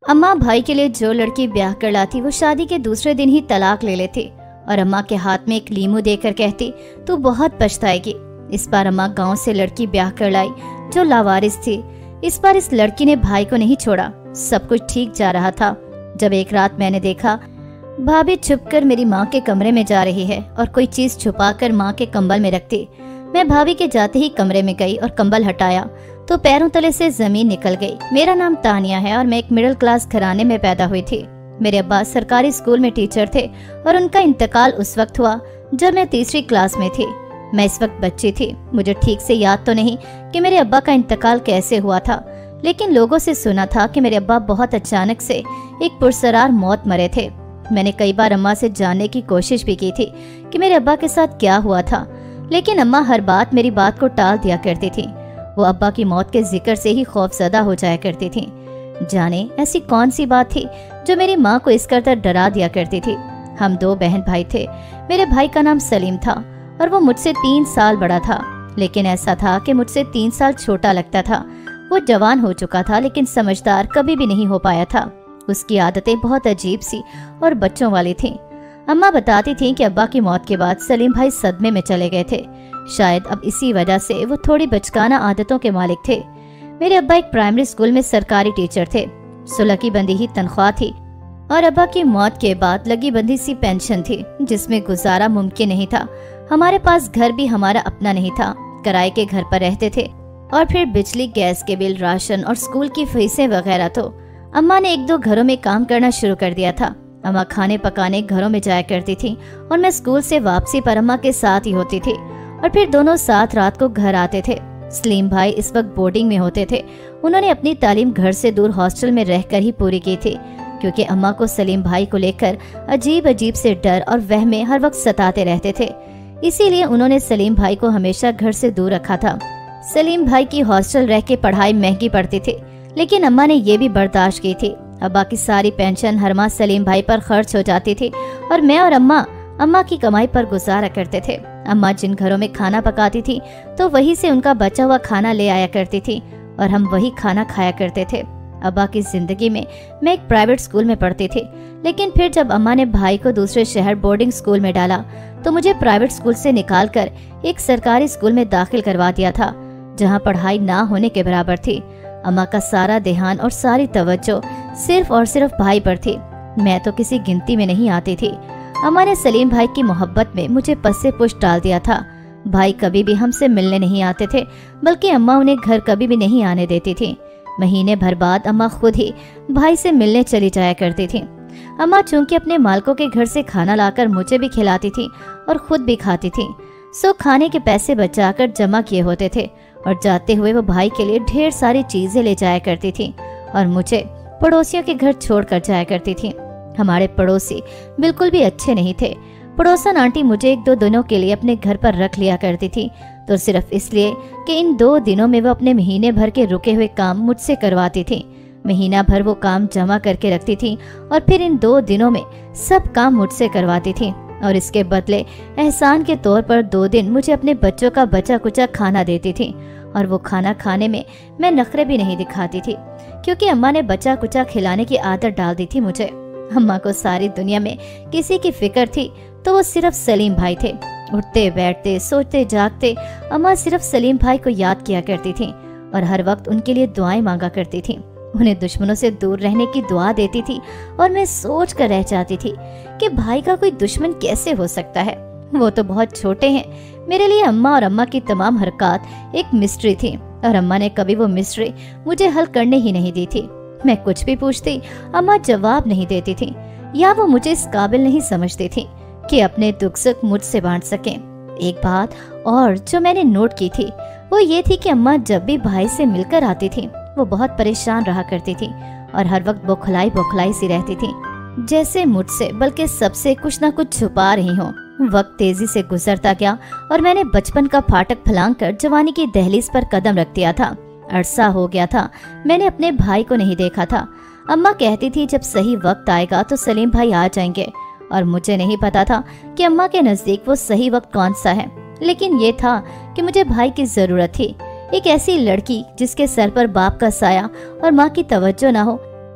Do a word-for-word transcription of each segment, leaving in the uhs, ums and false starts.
अम्मा भाई के लिए जो लड़की ब्याह कर लाती वो शादी के दूसरे दिन ही तलाक ले लेती और अम्मा के हाथ में एक लीमू देकर कहती तू बहुत पछताएगी। इस बार अम्मा गांव से लड़की ब्याह कर लाई जो लावारिस थी। इस बार इस लड़की ने भाई को नहीं छोड़ा। सब कुछ ठीक जा रहा था जब एक रात मैंने देखा भाभी छुपकर मेरी माँ के कमरे में जा रही है और कोई चीज छुपाकर माँ के कंबल में रखती। मैं भाभी के जाते ही कमरे में गई और कंबल हटाया तो पैरों तले से जमीन निकल गई। मेरा नाम तानिया है और मैं एक मिडिल क्लास घराने में पैदा हुई थी। मेरे अब्बा सरकारी स्कूल में टीचर थे और उनका इंतकाल उस वक्त हुआ जब मैं तीसरी क्लास में थी। मैं इस वक्त बच्ची थी। मुझे ठीक से याद तो नहीं कि मेरे अब्बा का इंतकाल कैसे हुआ था, लेकिन लोगों से सुना था कि मेरे अब्बा बहुत अचानक से एक पुरसरार मौत मरे थे। मैंने कई बार अम्मा से जानने की कोशिश भी की थी कि मेरे अब्बा के साथ क्या हुआ था, लेकिन अम्मा हर बात मेरी बात को टाल दिया करती थी। वो अब्बा की मौत के जिक्र से ही खौफजदा हो जाया करती थी। जाने ऐसी कौन सी बात थी जो मेरी माँ को इस कदर डरा दिया करती थी। हम दो बहन भाई थे। मेरे भाई का नाम सलीम था और वो मुझसे तीन साल बड़ा था, लेकिन ऐसा था कि मुझसे तीन साल छोटा लगता था। वो जवान हो चुका था लेकिन समझदार कभी भी नहीं हो पाया था। उसकी आदतें बहुत अजीब सी और बच्चों वाली थीं। अम्मा बताती थीं कि अब्बा की मौत के बाद सलीम भाई सदमे में चले गए थे। शायद अब इसी वजह से वो थोड़ी बचकाना आदतों के मालिक थे। मेरे अब्बा एक प्राइमरी स्कूल में सरकारी टीचर थे। सुलह की बंधी ही तनख्वाह थी और अब्बा की मौत के बाद लगी बंधी सी पेंशन थी जिसमें गुजारा मुमकिन नहीं था। हमारे पास घर भी हमारा अपना नहीं था, किराए के घर पर रहते थे और फिर बिजली गैस के बिल, राशन और स्कूल की फीसें वगैरह। तो अम्मा ने एक दो घरों में काम करना शुरू कर दिया था। अम्मा खाने पकाने घरों में जाया करती थी और मैं स्कूल से वापसी पर अम्मा के साथ ही होती थी और फिर दोनों साथ रात को घर आते थे। सलीम भाई इस वक्त बोर्डिंग में होते थे। उन्होंने अपनी तालीम घर से दूर हॉस्टल में रहकर ही पूरी की थी, क्योंकि अम्मा को सलीम भाई को लेकर अजीब अजीब से डर और वहमें हर वक्त सताते रहते थे। इसीलिए उन्होंने सलीम भाई को हमेशा घर से दूर रखा था। सलीम भाई की हॉस्टल रह के पढ़ाई महंगी पड़ती थी, लेकिन अम्मा ने ये भी बर्दाश्त की थी। अब्बा की सारी पेंशन हर माह सलीम भाई पर खर्च हो जाती थी और मैं और अम्मा अम्मा की कमाई पर गुजारा करते थे। अम्मा जिन घरों में खाना पकाती थी तो वहीं से उनका बचा हुआ खाना ले आया करती थी और हम वही खाना खाया करते थे। अब्बा की जिंदगी में मैं एक प्राइवेट स्कूल में पढ़ती थी, लेकिन फिर जब अम्मा ने भाई को दूसरे शहर बोर्डिंग स्कूल में डाला तो मुझे प्राइवेट स्कूल से निकालकर एक सरकारी स्कूल में दाखिल करवा दिया था, जहाँ पढ़ाई ना होने के बराबर थी। अम्मा का सारा ध्यान और सारी तवज्जो सिर्फ और सिर्फ भाई पर थी। मैं तो किसी गिनती में नहीं आती थी। अम्मा ने सलीम भाई की मोहब्बत में मुझे पस्से पुश डाल दिया था। भाई कभी भी हमसे मिलने नहीं आते थे, बल्कि अम्मा उन्हें घर कभी भी नहीं आने देती थी। महीने भर बाद अम्मा खुद ही भाई से मिलने चली जाया करती थी। अम्मा चूंकि अपने मालकों के घर से खाना लाकर मुझे भी खिलाती थी और खुद भी खाती थी, सो खाने के पैसे बचाकर जमा किए होते थे और जाते हुए वो भाई के लिए ढेर सारी चीजें ले जाया करती थी और मुझे पड़ोसियों के घर छोड़ कर जाया करती थी। हमारे पड़ोसी बिल्कुल भी अच्छे नहीं थे। पड़ोसन आंटी मुझे एक दो दिनों के लिए अपने घर पर रख लिया करती थी, तो सिर्फ इसलिए कि इन दो दिनों में वो अपने महीने भर के रुके हुए काम मुझसे करवाती थी। महीना भर वो काम जमा करके रखती थी और फिर इन दो दिनों में सब काम मुझसे करवाती थी और इसके बदले एहसान के तौर पर दो दिन मुझे अपने बच्चों का बचा कुचा खाना देती थी। और वो खाना खाने में मैं नखरे भी नहीं दिखाती थी, क्योंकि अम्मा ने बचा कुचा खिलाने की आदत डाल दी थी मुझे। अम्मा को सारी दुनिया में किसी की फिक्र थी तो वो सिर्फ सलीम भाई थे। उठते बैठते सोचते जागते अम्मा सिर्फ सलीम भाई को याद किया करती थी और हर वक्त उनके लिए दुआएं मांगा करती थी। उन्हें दुश्मनों से दूर रहने की दुआ देती थी और मैं सोच कर रह जाती थी कि भाई का कोई दुश्मन कैसे हो सकता है। वो तो बहुत छोटे हैं। मेरे लिए अम्मा और अम्मा की तमाम हरकत एक मिस्ट्री थी और अम्मा ने कभी वो मिस्ट्री मुझे हल करने ही नहीं दी थी। मैं कुछ भी पूछती अम्मा जवाब नहीं देती थी, या वो मुझे इस काबिल नहीं समझती थी कि अपने दुख सुख मुझसे बांट सकें। एक बात और जो मैंने नोट की थी वो ये थी कि अम्मा जब भी भाई से मिलकर आती थी वो बहुत परेशान रहा करती थी और हर वक्त बौखलाई बौखलाई सी रहती थी, जैसे मुझसे बल्कि सबसे कुछ ना कुछ छुपा रही हो। वक्त तेजी से गुजरता गया और मैंने बचपन का फाटक फलांग कर जवानी की दहलीज पर कदम रख दिया था। अरसा हो गया था मैंने अपने भाई को नहीं देखा था। अम्मा कहती थी जब सही वक्त आएगा तो सलीम भाई आ जाएंगे, और मुझे नहीं पता था कि अम्मा के नजदीक वो सही वक्त कौन सा है। लेकिन ये था कि मुझे भाई की जरूरत थी, एक ऐसी लड़की जिसके सर पर बाप का साया और माँ की तवज्जो ना हो,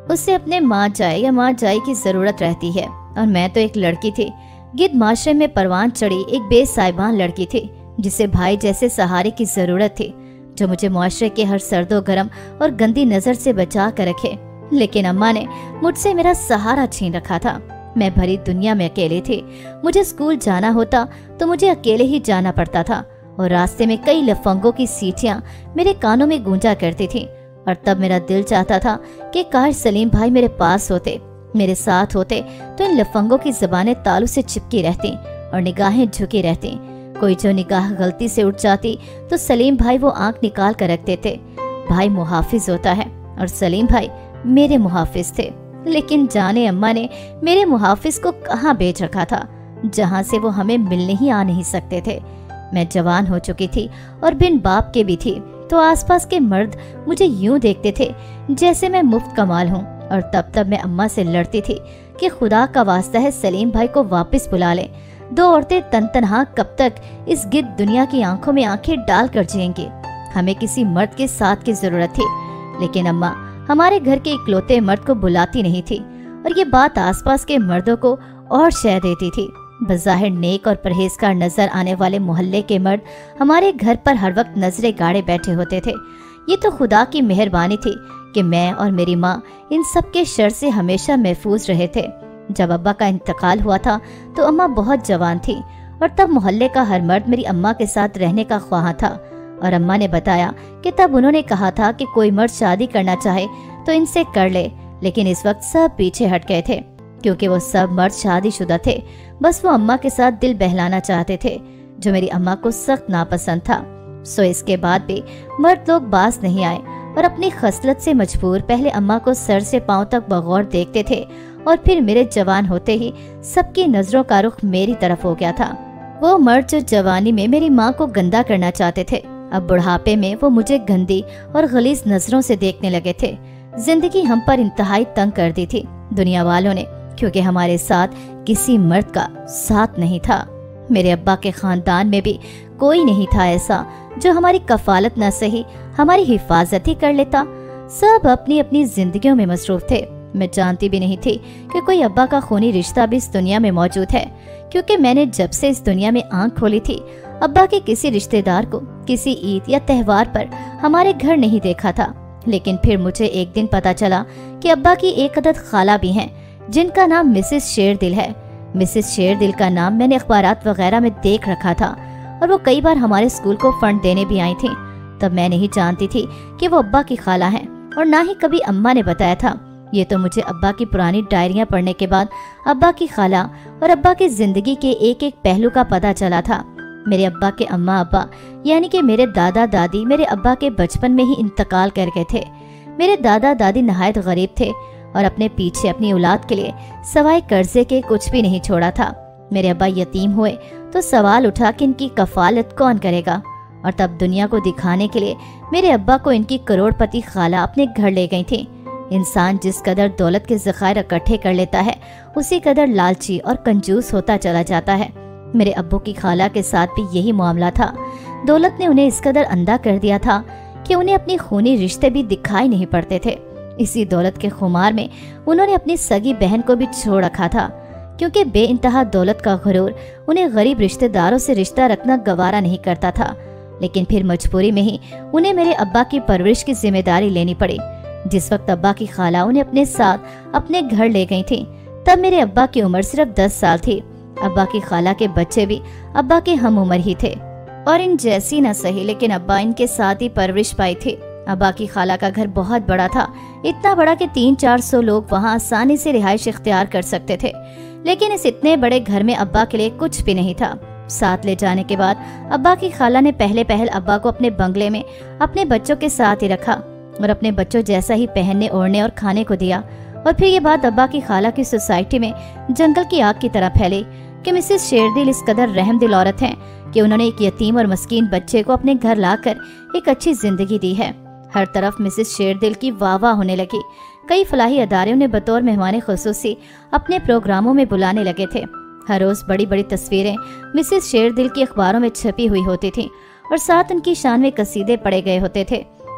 उससे अपने माँ जाए या माँ जाए की जरूरत रहती है, और मैं तो एक लड़की थी, गिद्ध माशरे में परवान चढ़ी एक बेसाइबान लड़की थी जिसे भाई जैसे सहारे की जरूरत थी, जो मुझे मुआशरे के हर सर्दो गर्म और गंदी नजर से बचा कर रखे। लेकिन अम्मा ने मुझसे मेरा सहारा छीन रखा था। मैं भरी दुनिया में अकेली थी। मुझे स्कूल जाना होता तो मुझे अकेले ही जाना पड़ता था, और रास्ते में कई लफंगों की सीटियां मेरे कानों में गूंजा करती थी। और तब मेरा दिल चाहता था कि काश सलीम भाई मेरे पास होते, मेरे साथ होते, तो इन लफंगों की जबानें तालू से चिपकी रहती और निगाहें झुकी रहती। कोई जो निगाह गलती से उठ जाती तो सलीम भाई वो आंख निकाल कर रख देते। भाई मुहाफिज होता है और सलीम भाई मेरे मुहाफिज थे। लेकिन जाने अम्मा ने मेरे मुहाफिज को कहाँ बेच रखा था, जहाँ से वो हमें मिलने ही आ नहीं सकते थे। मैं जवान हो चुकी थी और बिन बाप के भी थी, तो आसपास के मर्द मुझे यूं देखते थे जैसे मैं मुफ्त कमाल हूँ। और तब तब मैं अम्मा से लड़ती थी कि खुदा का वास्ता है सलीम भाई को वापस बुला ले। दो औरतें तन तनहा कब तक इस गिद्ध दुनिया की आंखों में आंखें डाल कर जिएंगी। हमें किसी मर्द के साथ की जरूरत थी, लेकिन अम्मा हमारे घर के इकलौते मर्द को बुलाती नहीं थी, और ये बात आसपास के मर्दों को और शह देती थी। बज़ाहिर नेक और परहेजगार नजर आने वाले मोहल्ले के मर्द हमारे घर पर हर वक्त नजरें गाड़े बैठे होते थे। ये तो खुदा की मेहरबानी थी कि मैं और मेरी माँ इन सब के शर से हमेशा महफूज रहे थे। जब अब्बा का इंतकाल हुआ था तो अम्मा बहुत जवान थी, और तब मोहल्ले का हर मर्द मेरी अम्मा के साथ रहने का ख्वाह था। और अम्मा ने बताया कि तब उन्होंने कहा था कि कोई मर्द शादी करना चाहे तो इनसे कर ले, लेकिन इस वक्त सब पीछे हट गए थे, क्योंकि वो सब मर्द शादीशुदा थे। बस वो अम्मा के साथ दिल बहलाना चाहते थे, जो मेरी अम्मा को सख्त नापसंद था। सो इसके बाद भी मर्द लोग बाज नहीं आए, और अपनी खसलत से मजबूर पहले अम्मा को सर से पांव तक बगौर देखते थे, और फिर मेरे जवान होते ही सबकी नजरों का रुख मेरी तरफ हो गया था। वो मर्द जो जवानी में मेरी माँ को गंदा करना चाहते थे, अब बुढ़ापे में वो मुझे गंदी और गलीज नजरों से देखने लगे थे। जिंदगी हम पर इंतहाई तंग कर दी थी दुनिया वालों ने, क्योंकि हमारे साथ किसी मर्द का साथ नहीं था। मेरे अब्बा के खानदान में भी कोई नहीं था ऐसा जो हमारी कफालत न सही हमारी हिफाजत ही कर लेता। सब अपनी अपनी जिंदगियों में मसरूफ थे। मैं जानती भी नहीं थी कि कोई अब्बा का खूनी रिश्ता भी इस दुनिया में मौजूद है, क्योंकि मैंने जब से इस दुनिया में आंख खोली थी अब्बा के किसी रिश्तेदार को किसी ईद या त्योहार पर हमारे घर नहीं देखा था। लेकिन फिर मुझे एक दिन पता चला कि अब्बा की एक अदद खाला भी हैं, जिनका नाम मिसेस शेरदिल है। मिसेस शेरदिल का नाम मैंने अखबारात वगैरह में देख रखा था, और वो कई बार हमारे स्कूल को फंड देने भी आई थी। तब मैं नहीं जानती थी कि वो अब्बा की खाला हैं, और ना ही कभी अम्मा ने बताया था। ये तो मुझे अब्बा की पुरानी डायरियां पढ़ने के बाद अब्बा की खाला और अब्बा की जिंदगी के एक एक पहलू का पता चला था। मेरे अब्बा के अम्मा अब्बा यानी कि मेरे दादा दादी मेरे अब्बा के बचपन में ही इंतकाल कर गए थे। मेरे दादा दादी नहायत गरीब थे और अपने पीछे अपनी औलाद के लिए सवाए कर्जे के कुछ भी नहीं छोड़ा था। मेरे अब्बा यतीम हुए तो सवाल उठा कि इनकी कफालत कौन करेगा, और तब दुनिया को दिखाने के लिए मेरे अब्बा को इनकी करोड़पति खाला अपने घर ले गई थी। इंसान जिस कदर दौलत के ज़खायर इकट्ठे कर लेता है, उसी कदर लालची और कंजूस होता चला जाता है। मेरे अब्बू की खाला के साथ भी यही मामला था। दौलत ने उन्हें इस कदर अंधा कर दिया था कि उन्हें अपनी खूनी रिश्ते भी दिखाई नहीं पड़ते थे। इसी दौलत के खुमार में उन्होंने अपनी सगी बहन को भी छोड़ रखा था, क्योंकि बेइंतहा दौलत का गुरूर उन्हें गरीब रिश्तेदारों से रिश्ता रखना गवारा नहीं करता था। लेकिन फिर मजबूरी में ही उन्हें मेरे अब्बा की परवरिश की जिम्मेदारी लेनी पड़ी। जिस वक्त अब्बा की खाला उन्हें अपने साथ अपने घर ले गई थी, तब मेरे अब्बा की उम्र सिर्फ दस साल थी। अब्बा की खाला के बच्चे भी अब्बा के हम उम्र ही थे, और इन जैसी न सही, लेकिन अब्बा इनके साथ ही परवरिश पाई थी। अब्बा की खाला का घर बहुत बड़ा था, इतना बड़ा कि तीन चार सौ लोग वहाँ आसानी से रिहाइश इख्तियार कर सकते थे। लेकिन इस इतने बड़े घर में अब्बा के लिए कुछ भी नहीं था। साथ ले जाने के बाद अब्बा की खाला ने पहले पहल अब्बा को अपने बंगले में अपने बच्चों के साथ ही रखा, और अपने बच्चों जैसा ही पहनने ओढ़ने और खाने को दिया। और फिर ये बात अब्बा की खाला की सोसाइटी में जंगल की आग की तरह फैली कि मिसेस शेरदिल इस कदर रहमदिल औरत हैं कि उन्होंने एक यतीम और मस्कीन बच्चे को अपने घर लाकर एक अच्छी जिंदगी दी है। हर तरफ मिसेस शेरदिल की वाह वाह होने लगी। कई फलाही अदारे उन्हें बतौर मेहमान खुसूसी अपने प्रोग्रामों में बुलाने लगे थे। हर रोज बड़ी बड़ी तस्वीरें मिसेस शेरदिल की अखबारों में छपी हुई होती थी, और साथ उनकी शान में कसीदे पढ़े गए होते थे।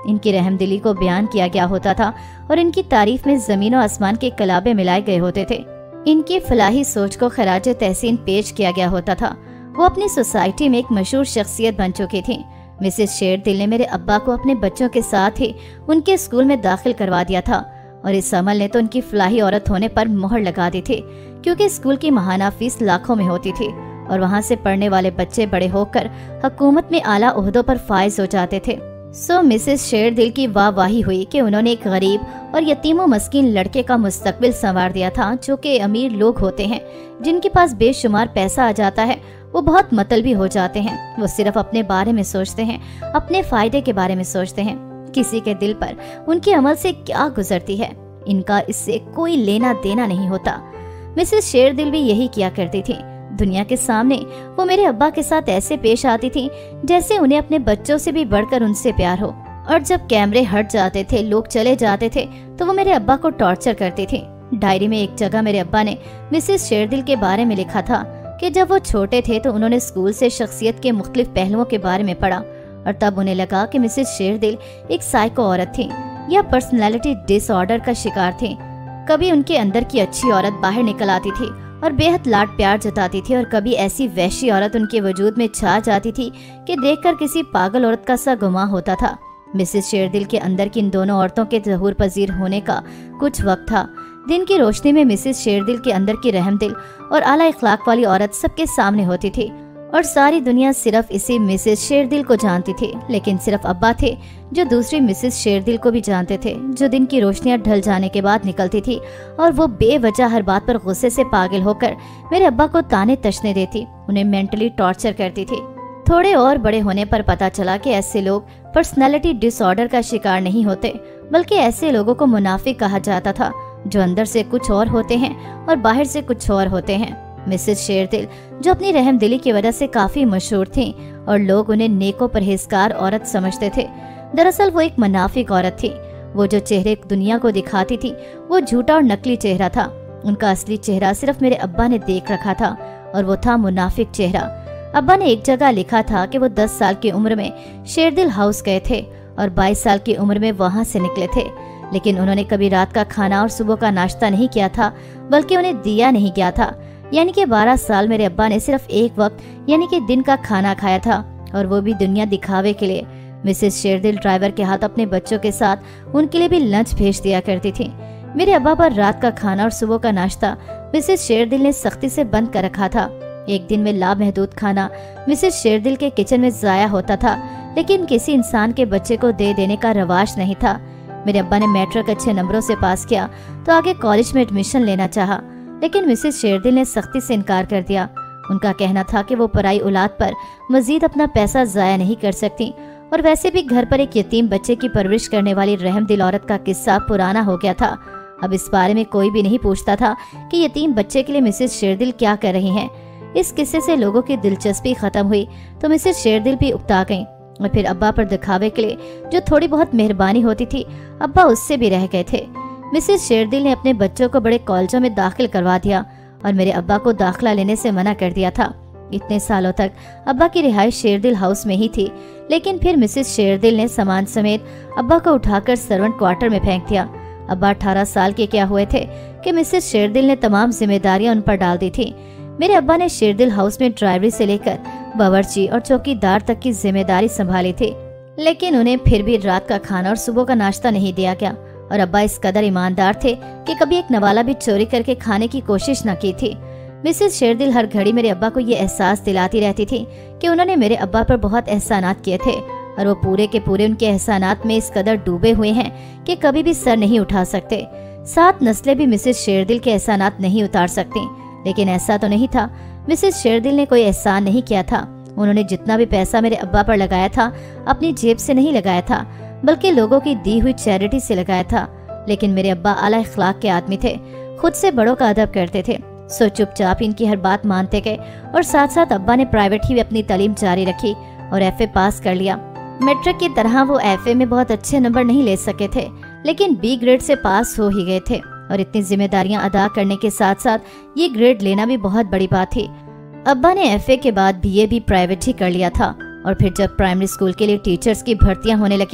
इनकी रहमदिली को बयान किया गया होता था और इनकी तारीफ में जमीन और आसमान के कलाबे मिलाए गए होते थे। इनकी फलाही सोच को खराज तहसीन पेश किया गया होता था। वो अपनी सोसाइटी में एक मशहूर शख्सियत बन चुकी थी। मिसेस शेरदिल ने मेरे अब्बा को अपने बच्चों के साथ ही उनके स्कूल में दाखिल करवा दिया था और इस अमल ने तो उनकी फलाही औरत होने पर मोहर लगा दी थी, क्योंकि स्कूल की माहाना फीस लाखों में होती थी और वहाँ से पढ़ने वाले बच्चे बड़े होकर हुकूमत में आला ओहदों पर फाइज हो जाते थे। सो मिसेस शेरदिल की वाहवाही हुई कि उन्होंने एक गरीब और यतीम और मस्कीन लड़के का मुस्तकबिल संवार दिया था, जो कि अमीर लोग होते हैं जिनके पास बेशुमार पैसा आ जाता है। वो बहुत मतलबी हो जाते हैं। वो सिर्फ अपने बारे में सोचते हैं, अपने फायदे के बारे में सोचते हैं। किसी के दिल पर उनके अमल से क्या गुजरती है, इनका इससे कोई लेना देना नहीं होता। मिसेस शेरदिल भी यही किया करती थी। दुनिया के सामने वो मेरे अब्बा के साथ ऐसे पेश आती थी जैसे उन्हें अपने बच्चों से भी बढ़कर उनसे प्यार हो। और जब कैमरे हट जाते थे, लोग चले जाते थे, तो वो मेरे अब्बा को टॉर्चर करती थी। डायरी में एक जगह मेरे अब्बा ने मिसेस शेरदिल के बारे में लिखा था कि जब वो छोटे थे तो उन्होंने स्कूल से शख्सियत के मुख्तलिफ पहलुओं के बारे में पढ़ा और तब उन्हें लगा कि मिसेस शेरदिल एक साइको औरत थी या पर्सनैलिटी डिसऑर्डर का शिकार थी। कभी उनके अंदर की अच्छी औरत बाहर निकल आती थी और बेहद लाड प्यार जताती थी, और कभी ऐसी वहशी औरत उनके वजूद में छा जाती थी कि देखकर किसी पागल औरत का सा गुमा होता था। मिसेस शेरदिल के अंदर की इन दोनों औरतों के ज़हूर पजीर होने का कुछ वक्त था। दिन की रोशनी में मिसेस शेरदिल के अंदर की रहमदिल और आला इखलाक वाली औरत सबके सामने होती थी और सारी दुनिया सिर्फ इसी मिसेस शेरदिल को जानती थी। लेकिन सिर्फ अब्बा थे जो दूसरी मिसेस शेरदिल को भी जानते थे, जो दिन की रोशनियां ढल जाने के बाद निकलती थी और वो बेवजह हर बात पर गुस्से से पागल होकर मेरे अब्बा को ताने तशने देती, उन्हें मेंटली टॉर्चर करती थी। थोड़े और बड़े होने पर पता चला कि ऐसे लोग पर्सनैलिटी डिसऑर्डर का शिकार नहीं होते, बल्कि ऐसे लोगों को मुनाफिक कहा जाता था, जो अंदर से कुछ और होते हैं और बाहर से कुछ और होते हैं। मिसेस शेरदिल जो अपनी रहमदिली की वजह से काफी मशहूर थीं और लोग उन्हें नेको परहेजगार औरत समझते थे, दरअसल वो एक मुनाफिक औरत थी। वो जो चेहरे दुनिया को दिखाती थी वो झूठा और नकली चेहरा था। उनका असली चेहरा सिर्फ मेरे अब्बा ने देख रखा था और वो था मुनाफिक चेहरा। अब्बा ने एक जगह लिखा था कि वो दस साल की उम्र में शेरदिल हाउस गए थे और बाईस साल की उम्र में वहाँ से निकले थे, लेकिन उन्होंने कभी रात का खाना और सुबह का नाश्ता नहीं किया था, बल्कि उन्हें दिया नहीं गया था। यानी कि बारह साल मेरे अब्बा ने सिर्फ एक वक्त यानी कि दिन का खाना खाया था, और वो भी दुनिया दिखावे के लिए। मिसेस शेरदिल ड्राइवर के हाथ अपने बच्चों के साथ उनके लिए भी लंच भेज दिया करती थी। मेरे अब्बा पर रात का खाना और सुबह का नाश्ता मिसेस शेरदिल ने सख्ती से बंद कर रखा था। एक दिन में लामहदूद खाना मिसेस शेरदिल के किचन में जाया होता था, लेकिन किसी इंसान के बच्चे को दे देने का रवाज नहीं था। मेरे अब्बा ने मैट्रिक अच्छे नंबरों से पास किया तो आगे कॉलेज में एडमिशन लेना चाहा, लेकिन मिसेस शेरदिल ने सख्ती से इनकार कर दिया। उनका कहना था कि वो पराई औलाद पर मजीद अपना पैसा जाया नहीं कर सकती, और वैसे भी घर पर एक यतीम बच्चे की परवरिश करने वाली रहमदिल औरत का किस्सा पुराना हो गया था। अब इस बारे में कोई भी नहीं पूछता था कि यतीम बच्चे के लिए मिसेस शेरदिल क्या कर रही हैं। इस किस्से से लोगों की दिलचस्पी खत्म हुई तो मिसेस शेरदिल भी उकता गईं, और फिर अब्बा पर दिखावे के लिए जो थोड़ी बहुत मेहरबानी होती थी, अब्बा उससे भी रह गए थे। मिसेस शेरदिल ने अपने बच्चों को बड़े कॉलेजों में दाखिल करवा दिया और मेरे अब्बा को दाखिला लेने से मना कर दिया था। इतने सालों तक अब्बा की रिहाइश शेरदिल हाउस में ही थी, लेकिन फिर मिसेस शेरदिल ने सामान समेत अब्बा को उठाकर सर्वेंट क्वार्टर में फेंक दिया। अब्बा अठारह साल के क्या हुए थे कि मिसेस शेरदिल ने तमाम जिम्मेदारियां उन पर डाल दी थी। मेरे अब्बा ने शेरदिल हाउस में ड्राइवरी से लेकर बावर्ची और चौकीदार तक की जिम्मेदारी संभाली थी, लेकिन उन्हें फिर भी रात का खाना और सुबह का नाश्ता नहीं दिया गया। और अब्बा इस कदर ईमानदार थे कि कभी एक नवाला भी चोरी करके खाने की कोशिश न की थी। मिसेस शेरदिल हर घड़ी मेरे अब्बा को ये एहसास दिलाती रहती थी कि उन्होंने मेरे अब्बा पर बहुत एहसानात किए थे, और वो पूरे के पूरे उनके एहसानात में इस कदर डूबे हुए हैं कि कभी भी सर नहीं उठा सकते। सात नस्लें भी मिसेस शेरदिल के एहसानात नहीं उतार सकती, लेकिन ऐसा तो नहीं था। मिसेस शेरदिल ने कोई एहसान नहीं किया था। उन्होंने जितना भी पैसा मेरे अब्बा पर लगाया था अपनी जेब से नहीं लगाया था, बल्कि लोगों की दी हुई चैरिटी से लगाया था। लेकिन मेरे अब्बा आला इखलाक के आदमी थे, खुद से बड़ों का अदब करते थे, सो चुपचाप इनकी हर बात मानते गए। और साथ साथ अब्बा ने प्राइवेट ही अपनी तालीम जारी रखी और एफ ए पास कर लिया। मैट्रिक की तरह वो एफ ए में बहुत अच्छे नंबर नहीं ले सके थे, लेकिन बी ग्रेड से पास हो ही गए थे। और इतनी जिम्मेदारियां अदा करने के साथ साथ ये ग्रेड लेना भी बहुत बड़ी बात थी। अब्बा ने एफ ए के बाद बी ए भी प्राइवेट ही कर लिया था, और फिर जब प्राइमरी स्कूल के लिए टीचर्स की भर्तियां होने लगी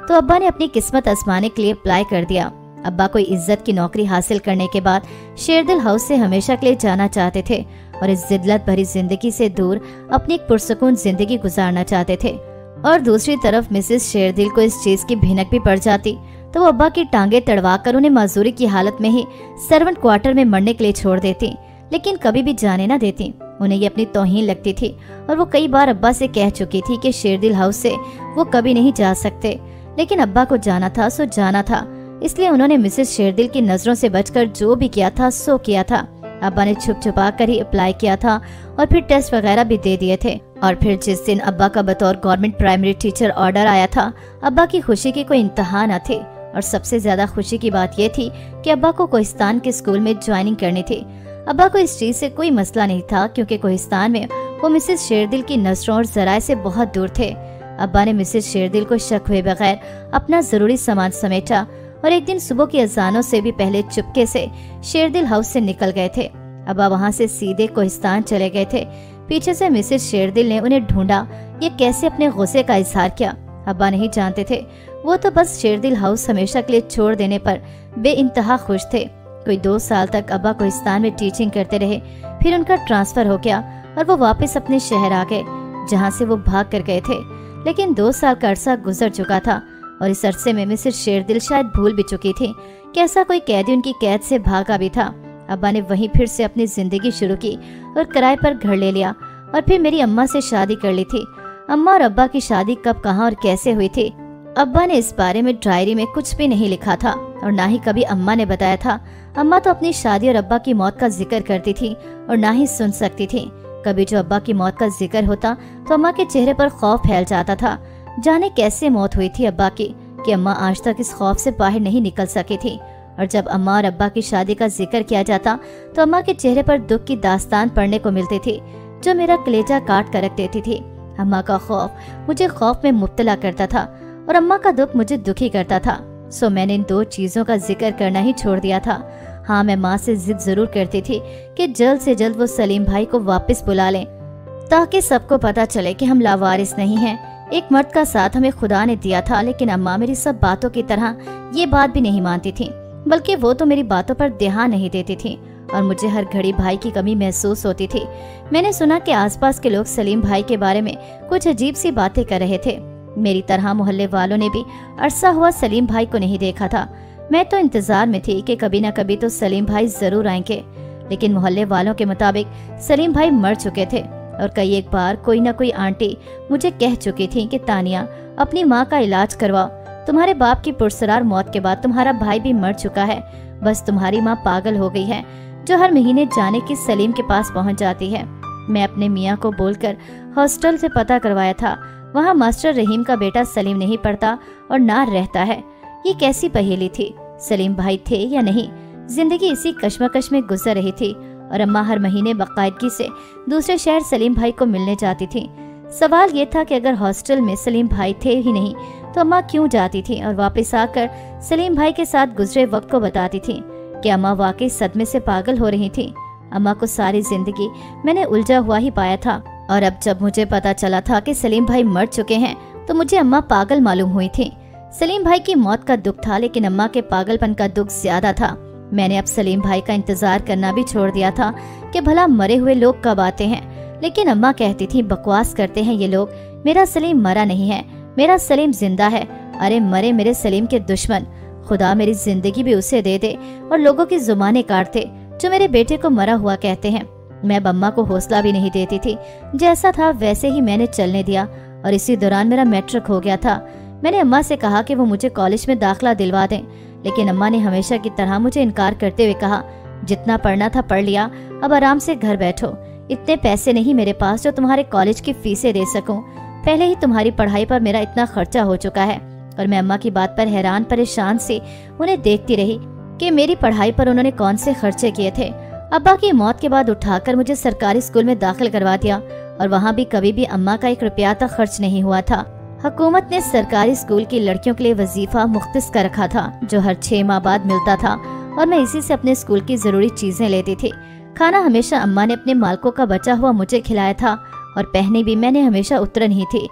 तो अब्बा ने अपनी किस्मत आजमाने के लिए अप्लाई कर दिया। अब्बा कोई इज्जत की नौकरी हासिल करने के बाद शेरदिल हाउस से हमेशा के लिए जाना चाहते थे और इस जिल्लत भरी जिंदगी से दूर अपनी एक पुरसुकून जिंदगी गुजारना चाहते थे। और दूसरी तरफ मिसेस शेरदिल को इस चीज की भिनक भी पड़ जाती तो वो अब्बा की टांगे तड़वाकर उन्हें माजूरी की हालत में ही सर्वेंट क्वार्टर में मरने के लिए छोड़ देती, लेकिन कभी भी जाने ना देती। उन्हें ये अपनी तौहीन लगती थी और वो कई बार अब्बा से कह चुकी थी कि शेरदिल हाउस से वो कभी नहीं जा सकते, लेकिन अब्बा को जाना था सो जाना था। इसलिए उन्होंने मिसेस शेरदिल की नजरों से बचकर जो भी किया था सो किया था। अब्बा ने छुप छुपा कर ही अप्लाई किया था और फिर टेस्ट वगैरह भी दे दिए थे। और फिर जिस दिन अब्बा का बतौर गवर्नमेंट प्राइमरी टीचर ऑर्डर आया था, अब्बा की खुशी की कोई इंतहा न थी। और सबसे ज्यादा खुशी की बात यह थी कि अब्बा को कोहिस्तान के स्कूल में ज्वाइनिंग करनी थी। अब्बा को इस चीज से कोई मसला नहीं था क्योंकि कोहिस्तान में वो मिसेस शेरदिल की नजरों और जराए से बहुत दूर थे। अब्बा ने मिसेस शेरदिल को शक हुए बगैर अपना जरूरी सामान समेटा और एक दिन सुबह की अजानों से भी पहले चुपके से शेरदिल हाउस से निकल गए थे। अब्बा वहाँ से सीधे कोहिस्तान चले गए थे। पीछे से मिसेस शेरदिल ने उन्हें ढूंढा, ये कैसे अपने गुस्से का इजहार किया अब्बा नहीं जानते थे। वो तो बस शेरदिल हाउस हमेशा के लिए छोड़ देने पर बेइंतहा खुश थे। कोई दो साल तक अब्बा कोहिस्तान में टीचिंग करते रहे, फिर उनका ट्रांसफर हो गया और वो वापस अपने शहर आ गए जहाँ से वो भाग कर गए थे। लेकिन दो साल का अरसा गुजर चुका था और इस अरसे में मिसेस शेरदिल शायद भूल भी चुकी थी कि ऐसा कोई कैदी उनकी कैद से भागा भी था। अब्बा ने वहीं फिर से अपनी जिंदगी शुरू की और किराए पर घर ले लिया और फिर मेरी अम्मा से शादी कर ली थी। अम्मा और अब्बा की शादी कब, कहाँ और कैसे हुई थी, अब्बा ने इस बारे में डायरी में कुछ भी नहीं लिखा था और ना ही कभी अम्मा ने बताया था। अम्मा तो अपनी शादी और अब्बा की मौत का जिक्र करती थी और ना ही सुन सकती थी। कभी जो अब्बा की मौत का जिक्र होता तो अम्मा के चेहरे पर खौफ फैल जाता था। जाने कैसे मौत हुई थी अब्बा की कि अम्मा आज तक इस खौफ से बाहर नहीं निकल सकी थी। और जब अम्मा और अब्बा की शादी का जिक्र किया जाता तो अम्मा के चेहरे पर दुख की दास्तान पढ़ने को मिलती थी जो मेरा कलेजा काट कर रख देती थी। अम्मा का खौफ मुझे खौफ में मुब्तला करता था और अम्मा का दुख मुझे दुखी करता था। सो मैंने इन दो चीजों का जिक्र करना ही छोड़ दिया था। हाँ, मैं माँ से जिद जरूर करती थी कि जल्द से जल्द वो सलीम भाई को वापस बुला लें ताकि सबको पता चले कि हम लावारिस नहीं हैं। एक मर्द का साथ हमें खुदा ने दिया था, लेकिन अम्मा मेरी सब बातों की तरह ये बात भी नहीं मानती थी, बल्कि वो तो मेरी बातों पर ध्यान नहीं देती थी और मुझे हर घड़ी भाई की कमी महसूस होती थी। मैंने सुना कि आसपास के लोग सलीम भाई के बारे में कुछ अजीब सी बातें कर रहे थे। मेरी तरह मोहल्ले वालों ने भी अरसा हुआ सलीम भाई को नहीं देखा था। मैं तो इंतजार में थी कि कभी न कभी तो सलीम भाई जरूर आएंगे, लेकिन मोहल्ले वालों के मुताबिक सलीम भाई मर चुके थे और कई एक बार कोई न कोई आंटी मुझे कह चुकी थी कि तानिया, अपनी माँ का इलाज करवाओ, तुम्हारे बाप की पुरसरार मौत के बाद तुम्हारा भाई भी मर चुका है, बस तुम्हारी माँ पागल हो गई है जो हर महीने जाने की सलीम के पास पहुँच जाती है। मैं अपने मियाँ को बोलकर हॉस्टल से पता करवाया था, वहाँ मास्टर रहीम का बेटा सलीम नहीं पढ़ता और ना रहता है। ये कैसी पहेली थी, सलीम भाई थे या नहीं। जिंदगी इसी कश्मकश में गुजर रही थी और अम्मा हर महीने बाकायदगी से दूसरे शहर सलीम भाई को मिलने जाती थी। सवाल ये था कि अगर हॉस्टल में सलीम भाई थे ही नहीं तो अम्मा क्यों जाती थी और वापस आकर सलीम भाई के साथ गुजरे वक्त को बताती थी कि अम्मा वाकई सदमे से पागल हो रही थी। अम्मा को सारी जिंदगी मैंने उलझा हुआ ही पाया था और अब जब मुझे पता चला था कि सलीम भाई मर चुके हैं तो मुझे अम्मा पागल मालूम हुई थी। सलीम भाई की मौत का दुख था, लेकिन अम्मा के पागलपन का दुख ज्यादा था। मैंने अब सलीम भाई का इंतजार करना भी छोड़ दिया था कि भला मरे हुए लोग कब आते हैं, लेकिन अम्मा कहती थी बकवास करते हैं ये लोग, मेरा सलीम मरा नहीं है, मेरा सलीम जिंदा है। अरे मरे मेरे सलीम के दुश्मन, खुदा मेरी जिंदगी भी उसे दे दे और लोगों की जुबानें काटते जो मेरे बेटे को मरा हुआ कहते हैं। मैं अम्मा को हौसला भी नहीं देती थी, जैसा था वैसे ही मैंने चलने दिया और इसी दौरान मेरा मैट्रिक हो गया था। मैंने अम्मा से कहा कि वो मुझे कॉलेज में दाखिला दिलवा दें, लेकिन अम्मा ने हमेशा की तरह मुझे इनकार करते हुए कहा, जितना पढ़ना था पढ़ लिया, अब आराम से घर बैठो, इतने पैसे नहीं मेरे पास जो तुम्हारे कॉलेज की फीसें दे सकूं। पहले ही तुम्हारी पढ़ाई पर मेरा इतना खर्चा हो चुका है। और मैं अम्मा की बात पर हैरान परेशान से उन्हें देखती रही कि मेरी पढ़ाई पर उन्होंने कौन से खर्चे किए थे। अब्बा की मौत के बाद उठाकर मुझे सरकारी स्कूल में दाखिल करवा दिया और वहाँ भी कभी भी अम्मा का एक रुपया तक खर्च नहीं हुआ था। हुकूमत ने सरकारी स्कूल की लड़कियों के लिए वजीफा मुख्तस कर रखा था जो हर छह माह बाद मिलता था और मैं इसी से अपने स्कूल की जरूरी चीजें लेती थी। खाना हमेशा अम्मा ने अपने मालकों का बचा हुआ मुझे खिलाया था और पहने भी मैंने हमेशा उतरन ही थी।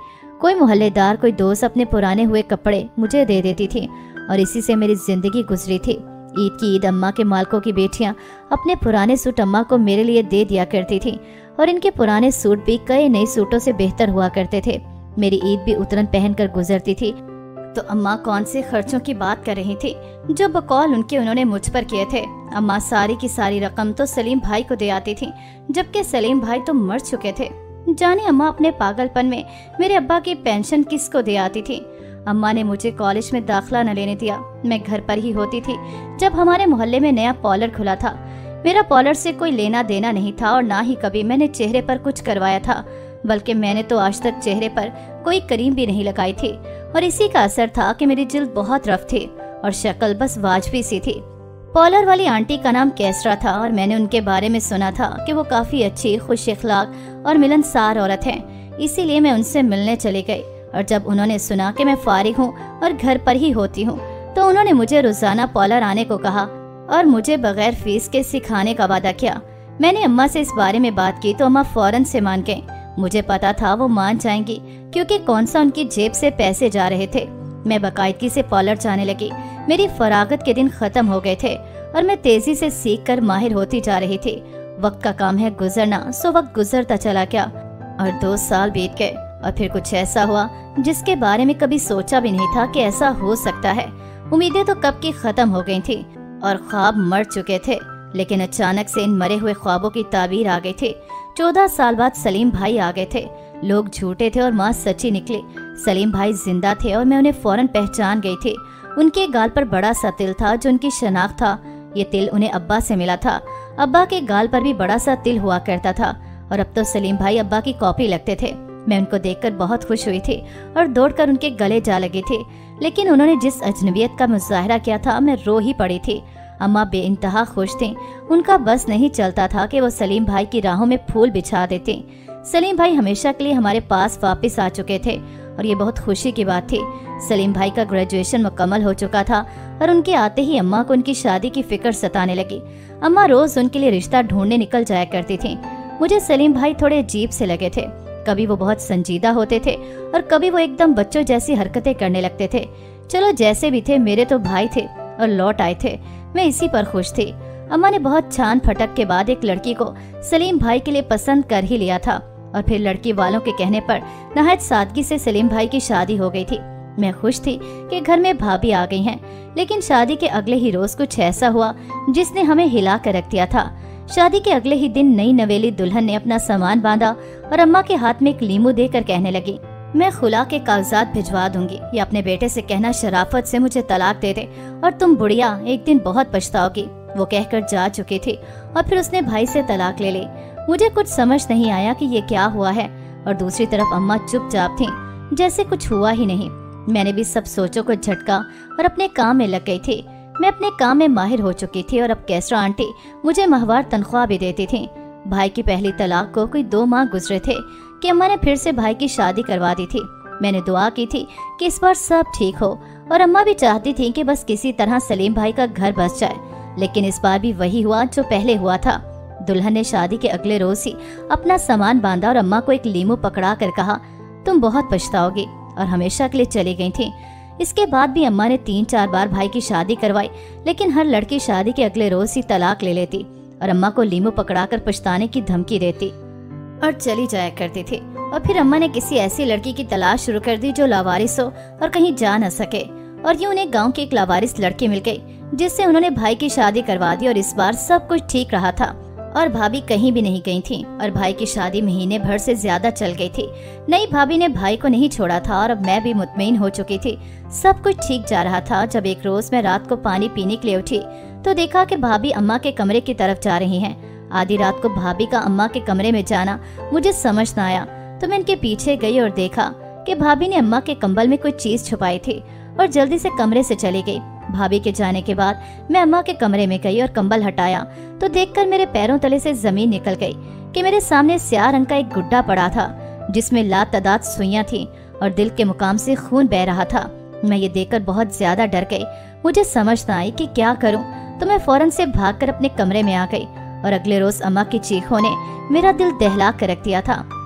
कोई मोहल्लेदार, कोई दोस्त अपने पुराने हुए कपड़े मुझे दे देती थी और इसी से मेरी जिंदगी गुजरी थी। ईद की ईद अम्मा के मालकों की बेटियां अपने पुराने सूट अम्मा को मेरे लिए दे दिया करती थी और इनके पुराने सूट भी कई नए सूटों से बेहतर हुआ करते थे। मेरी ईद भी उतरन पहनकर गुजरती थी तो अम्मा कौन से खर्चों की बात कर रही थी जो बकौल उनके उन्होंने मुझ पर किए थे। अम्मा सारी की सारी रकम तो सलीम भाई को दे आती थी, जबकि सलीम भाई तो मर चुके थे। जाने अम्मा अपने पागलपन में मेरे अब्बा की पेंशन किसको दे आती थी। अम्मा ने मुझे कॉलेज में दाखिला न लेने दिया। मैं घर पर ही होती थी जब हमारे मोहल्ले में नया पार्लर खुला था। मेरा पार्लर से कोई लेना देना नहीं था और ना ही कभी मैंने चेहरे पर कुछ करवाया था, बल्कि मैंने तो आज तक चेहरे पर कोई क्रीम भी नहीं लगाई थी और इसी का असर था कि मेरी जिल्द बहुत रफ थी और शक्ल बस वाजबी सी थी। पार्लर वाली आंटी का नाम कैसरा था और मैंने उनके बारे में सुना था कि वो काफी अच्छी, खुश इखलाक और मिलनसार औरत हैं। इसीलिए मैं उनसे मिलने चली गई और जब उन्होंने सुना कि मैं फारिग हूँ और घर पर ही होती हूँ तो उन्होंने मुझे रोजाना पार्लर आने को कहा और मुझे बगैर फीस के सिखाने का वादा किया। मैंने अम्मा से इस बारे में बात की तो अम्मा फौरन से मान गईं। मुझे पता था वो मान जाएंगी क्योंकि कौन सा उनकी जेब से पैसे जा रहे थे। मैं बाकायदगी से पार्लर जाने लगी। मेरी फरागत के दिन खत्म हो गए थे और मैं तेजी से सीख कर माहिर होती जा रही थी। वक्त का काम है गुजरना, सो वक्त गुजरता चला गया और दो साल बीत गए और फिर कुछ ऐसा हुआ जिसके बारे में कभी सोचा भी नहीं था कि ऐसा हो सकता है। उम्मीदें तो कब की खत्म हो गई थी और ख्वाब मर चुके थे, लेकिन अचानक से इन मरे हुए ख्वाबों की ताबीर आ गई थी। चौदह साल बाद सलीम भाई आ गए थे। लोग झूठे थे और माँ सच्ची निकली। सलीम भाई जिंदा थे और मैं उन्हें फौरन पहचान गई थी। उनके गाल पर बड़ा सा तिल था जो उनकी शनाख्त था। ये तिल उन्हें अब्बा से मिला था। अब्बा के गाल पर भी बड़ा सा तिल हुआ करता था और अब तो सलीम भाई अब्बा की कॉपी लगते थे। मैं उनको देखकर बहुत खुश हुई थी और दौड़कर उनके गले जा लगी थी, लेकिन उन्होंने जिस अजनबियत का मुजाहरा किया था मैं रो ही पड़ी थी। अम्मा बेइंतहा खुश थीं। उनका बस नहीं चलता था कि वो सलीम भाई की राहों में फूल बिछा देती। सलीम भाई हमेशा के लिए हमारे पास वापस आ चुके थे और ये बहुत खुशी की बात थी। सलीम भाई का ग्रेजुएशन मुकम्मल हो चुका था और उनके आते ही अम्मा को उनकी शादी की फिक्र सताने लगी। अम्मा रोज उनके लिए रिश्ता ढूंढने निकल जाया करती थी। मुझे सलीम भाई थोड़े अजीब से लगे थे। कभी वो बहुत संजीदा होते थे और कभी वो एकदम बच्चों जैसी हरकतें करने लगते थे। चलो जैसे भी थे, मेरे तो भाई थे और लौट आए थे। मैं इसी पर खुश थी। अम्मा ने बहुत छान फटक के बाद एक लड़की को सलीम भाई के लिए पसंद कर ही लिया था और फिर लड़की वालों के कहने पर नहायत सादगी से सलीम भाई की शादी हो गई थी। मैं खुश थी कि घर में भाभी आ गई हैं, लेकिन शादी के अगले ही रोज कुछ ऐसा हुआ जिसने हमें हिला कर रख दिया था। शादी के अगले ही दिन नई नवेली दुल्हन ने अपना सामान बांधा और अम्मा के हाथ में एक लीमू देकर कहने लगी, मैं खुला के कागजात भिजवा दूंगी या अपने बेटे से कहना शराफत से मुझे तलाक दे दे और तुम बुढ़िया एक दिन बहुत पछताओगी। वो कहकर जा चुकी थी और फिर उसने भाई से तलाक ले ली। मुझे कुछ समझ नहीं आया कि ये क्या हुआ है और दूसरी तरफ अम्मा चुपचाप थीं, जैसे कुछ हुआ ही नहीं। मैंने भी सब सोचों को झटका और अपने काम में लग गई थी। मैं अपने काम में माहिर हो चुकी थी और अब कैसरा आंटी मुझे माहवार तनख्वाह भी देती थी। भाई की पहली तलाक को कोई दो माह गुजरे थे कि अम्मा ने फिर से भाई की शादी करवा दी थी। मैंने दुआ की थी कि इस बार सब ठीक हो और अम्मा भी चाहती थी कि बस किसी तरह सलीम भाई का घर बस जाए, लेकिन इस बार भी वही हुआ जो पहले हुआ था। दुल्हन ने शादी के अगले रोज ही अपना सामान बांधा और अम्मा को एक लीमू पकड़ा कर कहा, तुम बहुत पछताओगी, और हमेशा के लिए चली गई थी। इसके बाद भी अम्मा ने तीन चार बार भाई की शादी करवाई, लेकिन हर लड़की शादी के अगले रोज ही तलाक ले लेती और अम्मा को लीमू पकड़ाकर पछताने की धमकी देती और चली जाया करती थी। और फिर अम्मा ने किसी ऐसी लड़की की तलाश शुरू कर दी जो लावारिस हो और कहीं जा न सके, और यूं उन्हें गांव की एक लावारिस लड़की मिल गई जिससे उन्होंने भाई की शादी करवा दी और इस बार सब कुछ ठीक रहा था और भाभी कहीं भी नहीं गई थी और भाई की शादी महीने भर से ज्यादा चल गई थी। नई भाभी ने भाई को नहीं छोड़ा था और अब मैं भी मुतमईन हो चुकी थी। सब कुछ ठीक जा रहा था जब एक रोज मैं रात को पानी पीने के लिए उठी तो देखा कि भाभी अम्मा के कमरे की तरफ जा रही हैं। आधी रात को भाभी का अम्मा के कमरे में जाना मुझे समझ न आया, तो मैं इनके पीछे गई और देखा कि भाभी ने अम्मा के कंबल में कोई चीज छुपाई थी और जल्दी से कमरे से चली गई। भाभी के जाने के बाद मैं अम्मा के कमरे में गई और कंबल हटाया तो देखकर मेरे पैरों तले से जमीन निकल गई कि मेरे सामने स्याह रंग का एक गुड्डा पड़ा था जिसमें लातादाद सुइयां थी और दिल के मुकाम से खून बह रहा था। मैं ये देखकर बहुत ज्यादा डर गई। मुझे समझ न आई कि क्या करूं, तो मैं फौरन से भागकर अपने कमरे में आ गई और अगले रोज अम्मा की चीखों ने मेरा दिल दहला कर रख दिया था।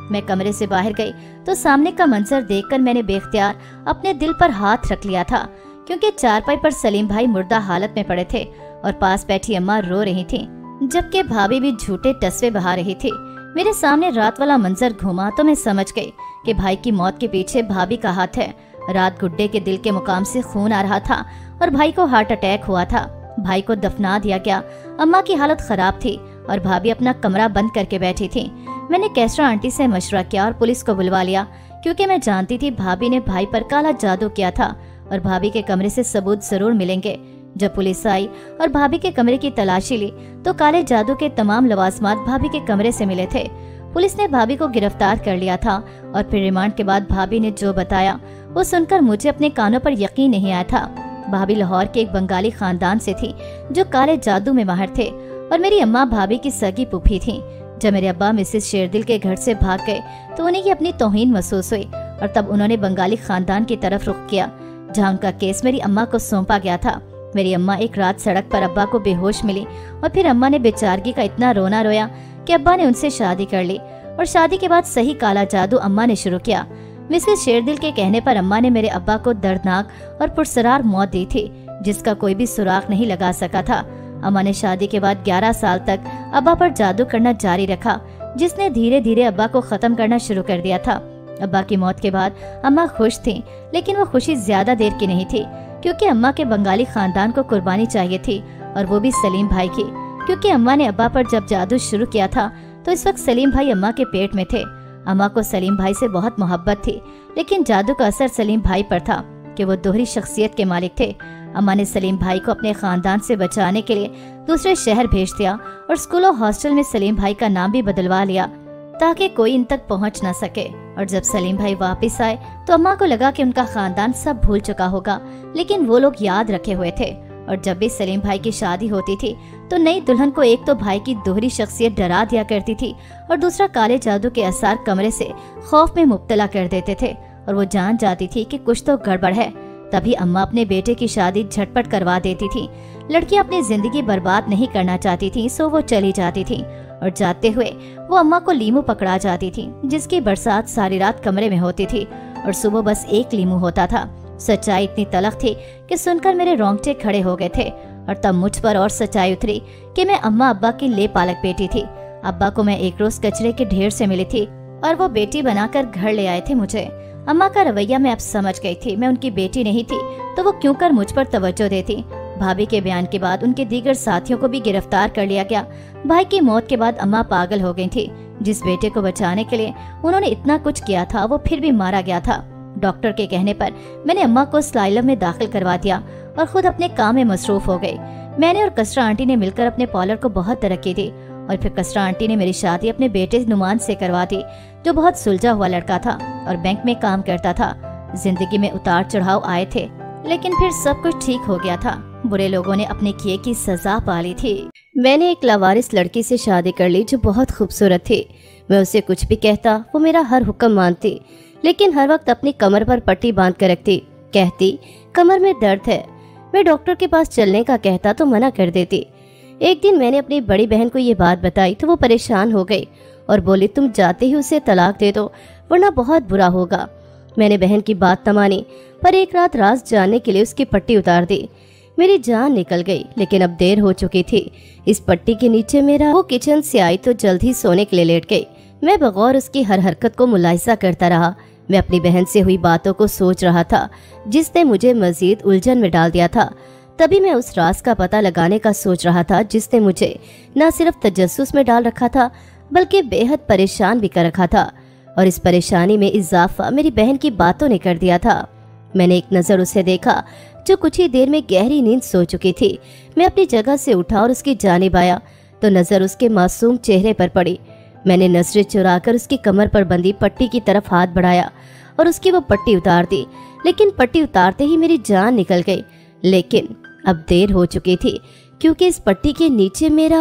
मैं कमरे से बाहर गई तो सामने का मंजर देखकर मैंने बेख्तियार अपने दिल पर हाथ रख लिया था, क्योंकि चारपाई पर सलीम भाई मुर्दा हालत में पड़े थे और पास बैठी अम्मा रो रही थी, जबकि भाभी भी झूठे टसवे बहा रही थी। मेरे सामने रात वाला मंजर घूमा तो मैं समझ गई कि भाई की मौत के पीछे भाभी का हाथ है। रात गुड्डे के दिल के मुकाम से खून आ रहा था और भाई को हार्ट अटैक हुआ था। भाई को दफना दिया गया। अम्मा की हालत खराब थी और भाभी अपना कमरा बंद करके बैठी थी। मैंने कैसरा आंटी से मशवरा किया और पुलिस को बुलवा लिया, क्योंकि मैं जानती थी भाभी ने भाई पर काला जादू किया था और भाभी के कमरे से सबूत जरूर मिलेंगे। जब पुलिस आई और भाभी के कमरे की तलाशी ली तो काले जादू के तमाम लवाजमात भाभी के कमरे से मिले थे। पुलिस ने भाभी को गिरफ्तार कर लिया था और फिर रिमांड के बाद भाभी ने जो बताया वो सुनकर मुझे अपने कानों पर यकीन नहीं आया था। भाभी लाहौर के एक बंगाली खानदान से थी जो काले जादू में माहिर थे और मेरी अम्मा भाभी की सगी पुफी थी। जब मेरे अब्बा मिसेस शेरदिल के घर से भाग गए तो उन्हें ये अपनी तौहीन महसूस हुई और तब उन्होंने बंगाली खानदान की तरफ रुख किया, जहाँ उनका केस मेरी अम्मा को सौंपा गया था। मेरी अम्मा एक रात सड़क पर अब्बा को बेहोश मिली और फिर अम्मा ने बेचारगी का इतना रोना रोया कि अब्बा ने उनसे शादी कर ली और शादी के बाद सही काला जादू अम्मा ने शुरू किया। मिसेस शेरदिल के कहने पर अम्मा ने मेरे अब्बा को दर्दनाक और पुरसरार मौत दी थी, जिसका कोई भी सुराग नहीं लगा सका था। अम्मा ने शादी के बाद ग्यारह साल तक अब्बा पर जादू करना जारी रखा, जिसने धीरे धीरे अब्बा को खत्म करना शुरू कर दिया था। अब्बा की मौत के बाद अम्मा खुश थी, लेकिन वो खुशी ज्यादा देर की नहीं थी, क्योंकि अम्मा के बंगाली खानदान को कुर्बानी चाहिए थी और वो भी सलीम भाई की, क्योंकि अम्मा ने अब्बा पर जब जादू शुरू किया था तो इस वक्त सलीम भाई अम्मा के पेट में थे। अम्मा को सलीम भाई से बहुत मोहब्बत थी, लेकिन जादू का असर सलीम भाई पर था कि वो दोहरी शख्सियत के मालिक थे। अम्मा ने सलीम भाई को अपने खानदान से बचाने के लिए दूसरे शहर भेज दिया और स्कूल और हॉस्टल में सलीम भाई का नाम भी बदलवा लिया ताकि कोई इन तक पहुंच न सके। और जब सलीम भाई वापस आए तो अम्मा को लगा कि उनका खानदान सब भूल चुका होगा, लेकिन वो लोग याद रखे हुए थे। और जब भी सलीम भाई की शादी होती थी तो नई दुल्हन को एक तो भाई की दोहरी शख्सियत डरा दिया करती थी और दूसरा काले जादू के असर कमरे से खौफ में मुब्तला कर देते थे और वो जान जाती थी कि कुछ तो गड़बड़ है। तभी अम्मा अपने बेटे की शादी झटपट करवा देती थी। लड़कियां अपनी जिंदगी बर्बाद नहीं करना चाहती थी, सो वो चली जाती थी और जाते हुए वो अम्मा को लीमू पकड़ा जाती थी, जिसकी बरसात सारी रात कमरे में होती थी और सुबह बस एक लीमू होता था। सच्चाई इतनी तलख थी कि सुनकर मेरे रोंगटे खड़े हो गए थे और तब मुझ पर और सच्चाई उतरी कि मैं अम्मा अब्बा की ले पालक बेटी थी। अब्बा को मैं एक रोज कचरे के ढेर से मिली थी और वो बेटी बनाकर घर ले आए थे मुझे। अम्मा का रवैया मैं अब समझ गई थी। मैं उनकी बेटी नहीं थी तो वो क्यों कर मुझ पर तवज्जो देती। भाभी के बयान के बाद उनके दीगर साथियों को भी गिरफ्तार कर लिया गया। भाई की मौत के बाद अम्मा पागल हो गई थी। जिस बेटे को बचाने के लिए उन्होंने इतना कुछ किया था वो फिर भी मारा गया था। डॉक्टर के कहने पर मैंने अम्मा को स्लाइलम में दाखिल करवा दिया और खुद अपने काम में मसरूफ हो गई। मैंने और कसरा आंटी ने मिलकर अपने पार्लर को बहुत तरक्की दी और फिर कसरा आंटी ने मेरी शादी अपने बेटे नुमान से करवा दी, जो बहुत सुलझा हुआ लड़का था और बैंक में काम करता था। जिंदगी में उतार चढ़ाव आए थे, लेकिन फिर सब कुछ ठीक हो गया था। बुरे लोगों ने अपने किए की सजा पा ली थी। मैंने एक लावारिस लड़की से शादी कर ली जो बहुत खूबसूरत थी। मैं उसे कुछ भी कहता वो मेरा हर हुक्म मानती, लेकिन हर वक्त अपनी कमर पर पट्टी बांध कर रखती। कहती कमर में दर्द है। मैं डॉक्टर के पास चलने का कहता तो मना कर देती। एक दिन मैंने अपनी बड़ी बहन को ये बात बताई तो वो परेशान हो गई और बोली तुम जाते ही उसे तलाक दे दो वरना बहुत बुरा होगा। मैंने बहन की बात न मानी, पर एक रात राज जानने के लिए उसकी पट्टी उतार दी। मेरी जान निकल गई, लेकिन अब देर हो चुकी थी। इस पट्टी के नीचे मेरा वो किचन से आई तो जल्द ही सोने के लिए लेट गई। मैं बगौर उसकी हर हरकत को मुलाहिजा करता रहा। मैं अपनी बहन से हुई बातों को सोच रहा था, जिसने मुझे मजीद उलझन में डाल दिया था। तभी मैं उस राज का पता लगाने का सोच रहा था जिसने मुझे न सिर्फ तजस्सुस में डाल रखा था बल्कि बेहद परेशान भी कर रखा था। और इस परेशानी में इजाफा मेरी बहन की बातों ने कर दिया था। मैंने एक नजर उसे देखा जो कुछ ही देर में गहरी नींद सो चुकी थी। मैं अपनी जगह से उठा और उसकी जानिब आया तो नजर उसके मासूम चेहरे पर पड़ी। मैंने नजरें चुराकर उसकी कमर पर बंधी पट्टी की तरफ हाथ बढ़ाया और उसकी वो पट्टी उतार दी, लेकिन पट्टी उतारते ही मेरी जान निकल गई। लेकिन अब देर हो चुकी थी, क्योंकि इस पट्टी के नीचे मेरा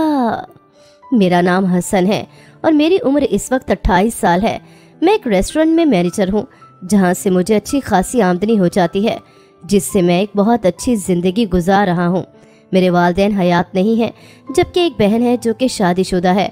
मेरा नाम हसन है और मेरी उम्र इस वक्त अट्ठाईस साल है। मैं एक रेस्टोरेंट में मैनेजर हूँ, जहाँ से मुझे अच्छी खासी आमदनी हो जाती है, जिससे मैं एक बहुत अच्छी जिंदगी गुजार रहा हूँ। मेरे वालिदैन हयात नहीं हैं, जबकि एक बहन है जो कि शादीशुदा है।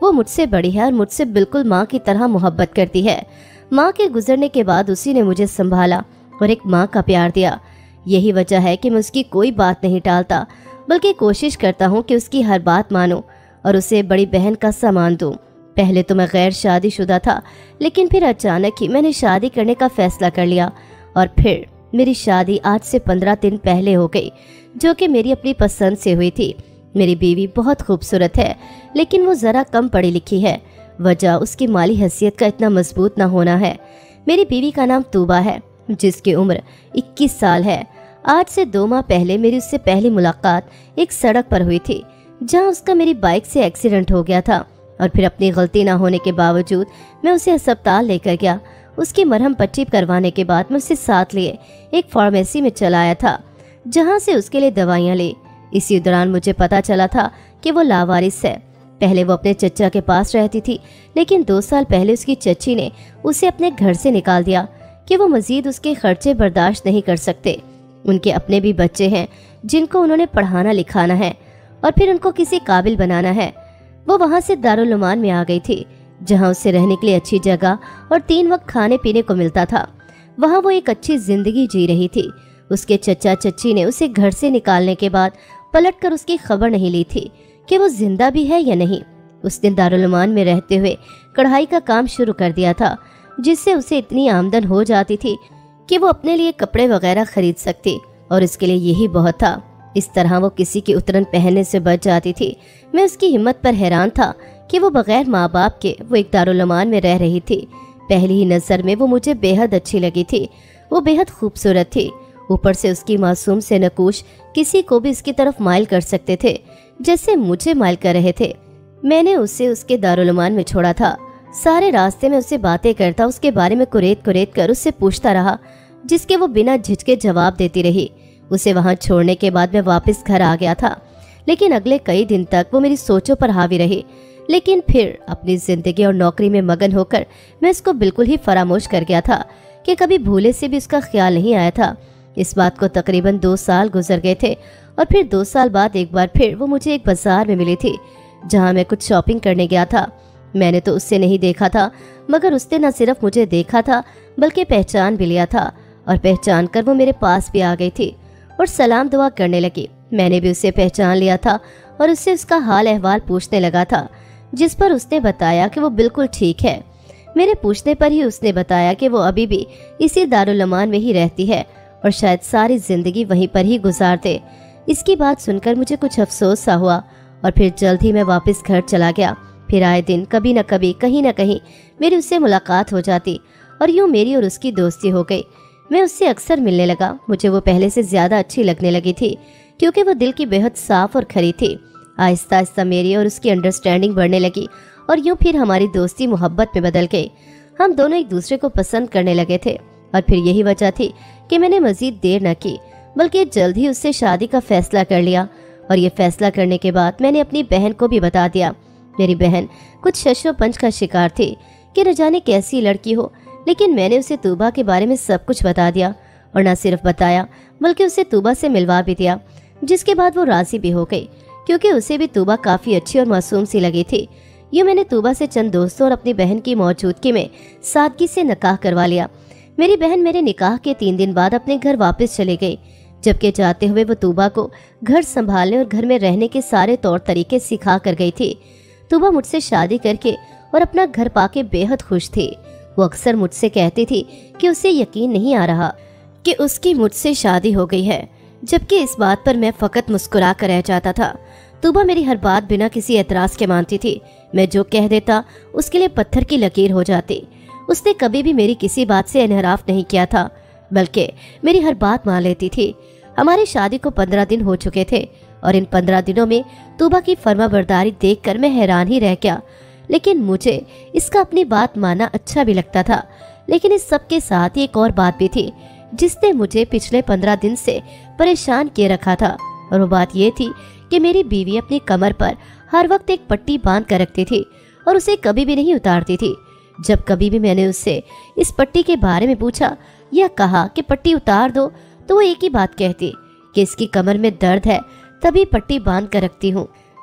वो मुझसे बड़ी है और मुझसे बिल्कुल माँ की तरह मोहब्बत करती है। माँ के गुजरने के बाद उसी ने मुझे संभाला और एक माँ का प्यार दिया। यही वजह है कि मैं उसकी कोई बात नहीं टालता, बल्कि कोशिश करता हूँ कि उसकी हर बात मानूं और उसे बड़ी बहन का सामान दूं। पहले तो मैं गैर शादीशुदा था, लेकिन फिर अचानक ही मैंने शादी करने का फैसला कर लिया और फिर मेरी शादी आज से पंद्रह दिन पहले हो गई, जो कि मेरी अपनी पसंद से हुई थी। मेरी बीवी बहुत खूबसूरत है, लेकिन वो ज़रा कम पढ़ी लिखी है। वजह उसकी माली हैसियत का इतना मजबूत न होना है। मेरी बीवी का नाम तूबा है, जिसकी उम्र इक्कीस साल है। आज से दो माह पहले मेरी उससे पहली मुलाकात एक सड़क पर हुई थी, जहां उसका मेरी बाइक से एक्सीडेंट हो गया था और फिर अपनी गलती ना होने के बावजूद मैं उसे अस्पताल लेकर गया। उसकी मरहम पट्टी करवाने के बाद मैं उसे साथ लिए एक फार्मेसी में चला आया था, जहां से उसके लिए दवाइयां ली। इसी दौरान मुझे पता चला था कि वो लावारिस है। पहले वो अपने चचा के पास रहती थी, लेकिन दो साल पहले उसकी चची ने उसे अपने घर से निकाल दिया कि वो मजीद उसके खर्चे बर्दाश्त नहीं कर सकते। उनके अपने भी बच्चे हैं जिनको उन्होंने पढ़ाना लिखाना है और फिर उनको किसी काबिल बनाना है। वो वहां से दारुल उमान में आ गई थी, जहां उसे रहने के लिए अच्छी जगह और तीन वक्त खाने पीने को मिलता था। वहां वो एक अच्छी जिंदगी जी रही थी। उसके चचा चच्ची ने उसे घर से निकालने के बाद पलट कर उसकी खबर नहीं ली थी कि वो जिंदा भी है या नहीं। उसने दारुल उमान में रहते हुए कढ़ाई का काम शुरू कर दिया था, जिससे उसे इतनी आमदन हो जाती थी कि वो अपने लिए कपड़े वगैरह खरीद सकती, और इसके लिए यही बहुत था। इस तरह वो किसी की उतरन पहनने से बच जाती थी। मैं उसकी हिम्मत पर हैरान था कि वो बगैर माँ बाप के वो एक दारुल उमान में रह रही थी। पहली ही नजर में वो मुझे बेहद अच्छी लगी थी। वो बेहद खूबसूरत थी। ऊपर से उसकी मासूम से नकूश किसी को भी इसकी तरफ माइल कर सकते थे, जैसे मुझे माइल कर रहे थे। मैंने उसे उसके दारुल उमान में छोड़ा था। सारे रास्ते में उससे बातें करता, उसके बारे में कुरेद कुरेद कर उससे पूछता रहा, जिसके वो बिना झिझके जवाब देती रही। उसे वहां छोड़ने के बाद मैं वापस घर आ गया था, लेकिन अगले कई दिन तक वो मेरी सोचों पर हावी रही। लेकिन फिर अपनी जिंदगी और नौकरी में मगन होकर मैं इसको बिल्कुल ही फरामोश कर गया था कि कभी भूले से भी उसका ख्याल नहीं आया था। इस बात को तकरीबन दो साल गुजर गए थे और फिर दो साल बाद एक बार फिर वो मुझे एक बाजार में मिली थी, जहां मैं कुछ शॉपिंग करने गया था। मैंने तो उससे नहीं देखा था, मगर उसने न सिर्फ मुझे देखा था बल्कि पहचान भी लिया था, और पहचान कर वो मेरे पास भी आ गई थी और सलाम दुआ करने लगी। मैंने भी उसे पहचान लिया था और उससे उसका हाल अहवाल पूछने लगा था, जिस पर उसने बताया कि वो बिल्कुल ठीक है। मेरे पूछने पर ही उसने बताया कि वो अभी भी इसी दारुल अमान में ही रहती है और शायद सारी जिंदगी वहीं पर ही गुजार दे। इसकी बात सुनकर मुझे कुछ अफसोस सा हुआ और फिर जल्द ही मैं वापस घर चला गया। फिर आए दिन कभी न कभी कहीं न कहीं मेरी उससे मुलाकात हो जाती और यूं मेरी और उसकी दोस्ती हो गई। मैं उससे अक्सर मिलने लगा। मुझे वो पहले से ज्यादा अच्छी लगने लगी थी, क्योंकि वो दिल की बेहद साफ और खरी थी। आहिस्ता आहिस्ता मेरी और उसकी अंडरस्टैंडिंग बढ़ने लगी और यूं फिर हमारी दोस्ती मोहब्बत में बदल गई। हम दोनों एक दूसरे को पसंद करने लगे थे और फिर यही वजह थी कि मैंने मजीद देर न की, बल्कि जल्द ही उससे शादी का फैसला कर लिया। और ये फैसला करने के बाद मैंने अपनी बहन को भी बता दिया। मेरी बहन कुछ शशो पंच का शिकार थी कि न जाने कैसी लड़की हो, लेकिन मैंने उसे तूबा के बारे में सब कुछ बता दिया, और न सिर्फ बताया बल्कि उसे तूबा से मिलवा भी दिया, जिसके बाद वो राजी भी हो गई, क्योंकि उसे भी तूबा काफी अच्छी और मासूम सी लगी थी। यूँ मैंने तूबा से चंद दोस्तों और अपनी बहन की मौजूदगी में सादगी से निकाह करवा लिया। मेरी बहन मेरे निकाह के तीन दिन बाद अपने घर वापस चली गई, जबकि जाते हुए वो तूबा को घर संभालने और घर में रहने के सारे तौर तरीके सिखा कर गई थी। तूबा मुझसे शादी करके और अपना घर पाके बेहद खुश थी। वो अक्सर मुझसे कहती थी कि उसे यकीन नहीं आ रहा कि उसकी मुझसे शादी हो गई है, जबकि इस बात पर मैं फकत मुस्कुरा कर रह जाता था। तूबा मेरी हर बात बिना किसी एतराज के मानती थी। मैं जो कह देता उसके लिए पत्थर की लकीर हो जाती। उसने कभी भी मेरी किसी बात से इनहराफ नहीं किया था, बल्कि मेरी हर बात मान लेती थी। हमारी शादी को पंद्रह दिन हो चुके थे और इन पंद्रह दिनों में तूबा की फर्माबरदारी देखकर मैं हैरान ही रह गया। लेकिन मुझे इसका अपनी बात मानना अच्छा भी लगता था। लेकिन इस सब के साथ एक और बात भी थी जिसने मुझे पिछले पंद्रह दिन से परेशान किए रखा था, और वो बात ये थी कि मेरी बीवी अपनी कमर पर हर वक्त एक पट्टी बांध कर रखती थी और उसे कभी भी नहीं उतारती थी। जब कभी भी मैंने उससे इस पट्टी के बारे में पूछा या कहा कि पट्टी उतार दो, तो वो एक ही बात कहती कि इसकी कमर में दर्द है, तभी पट्टी बांध कर रखती हूँ।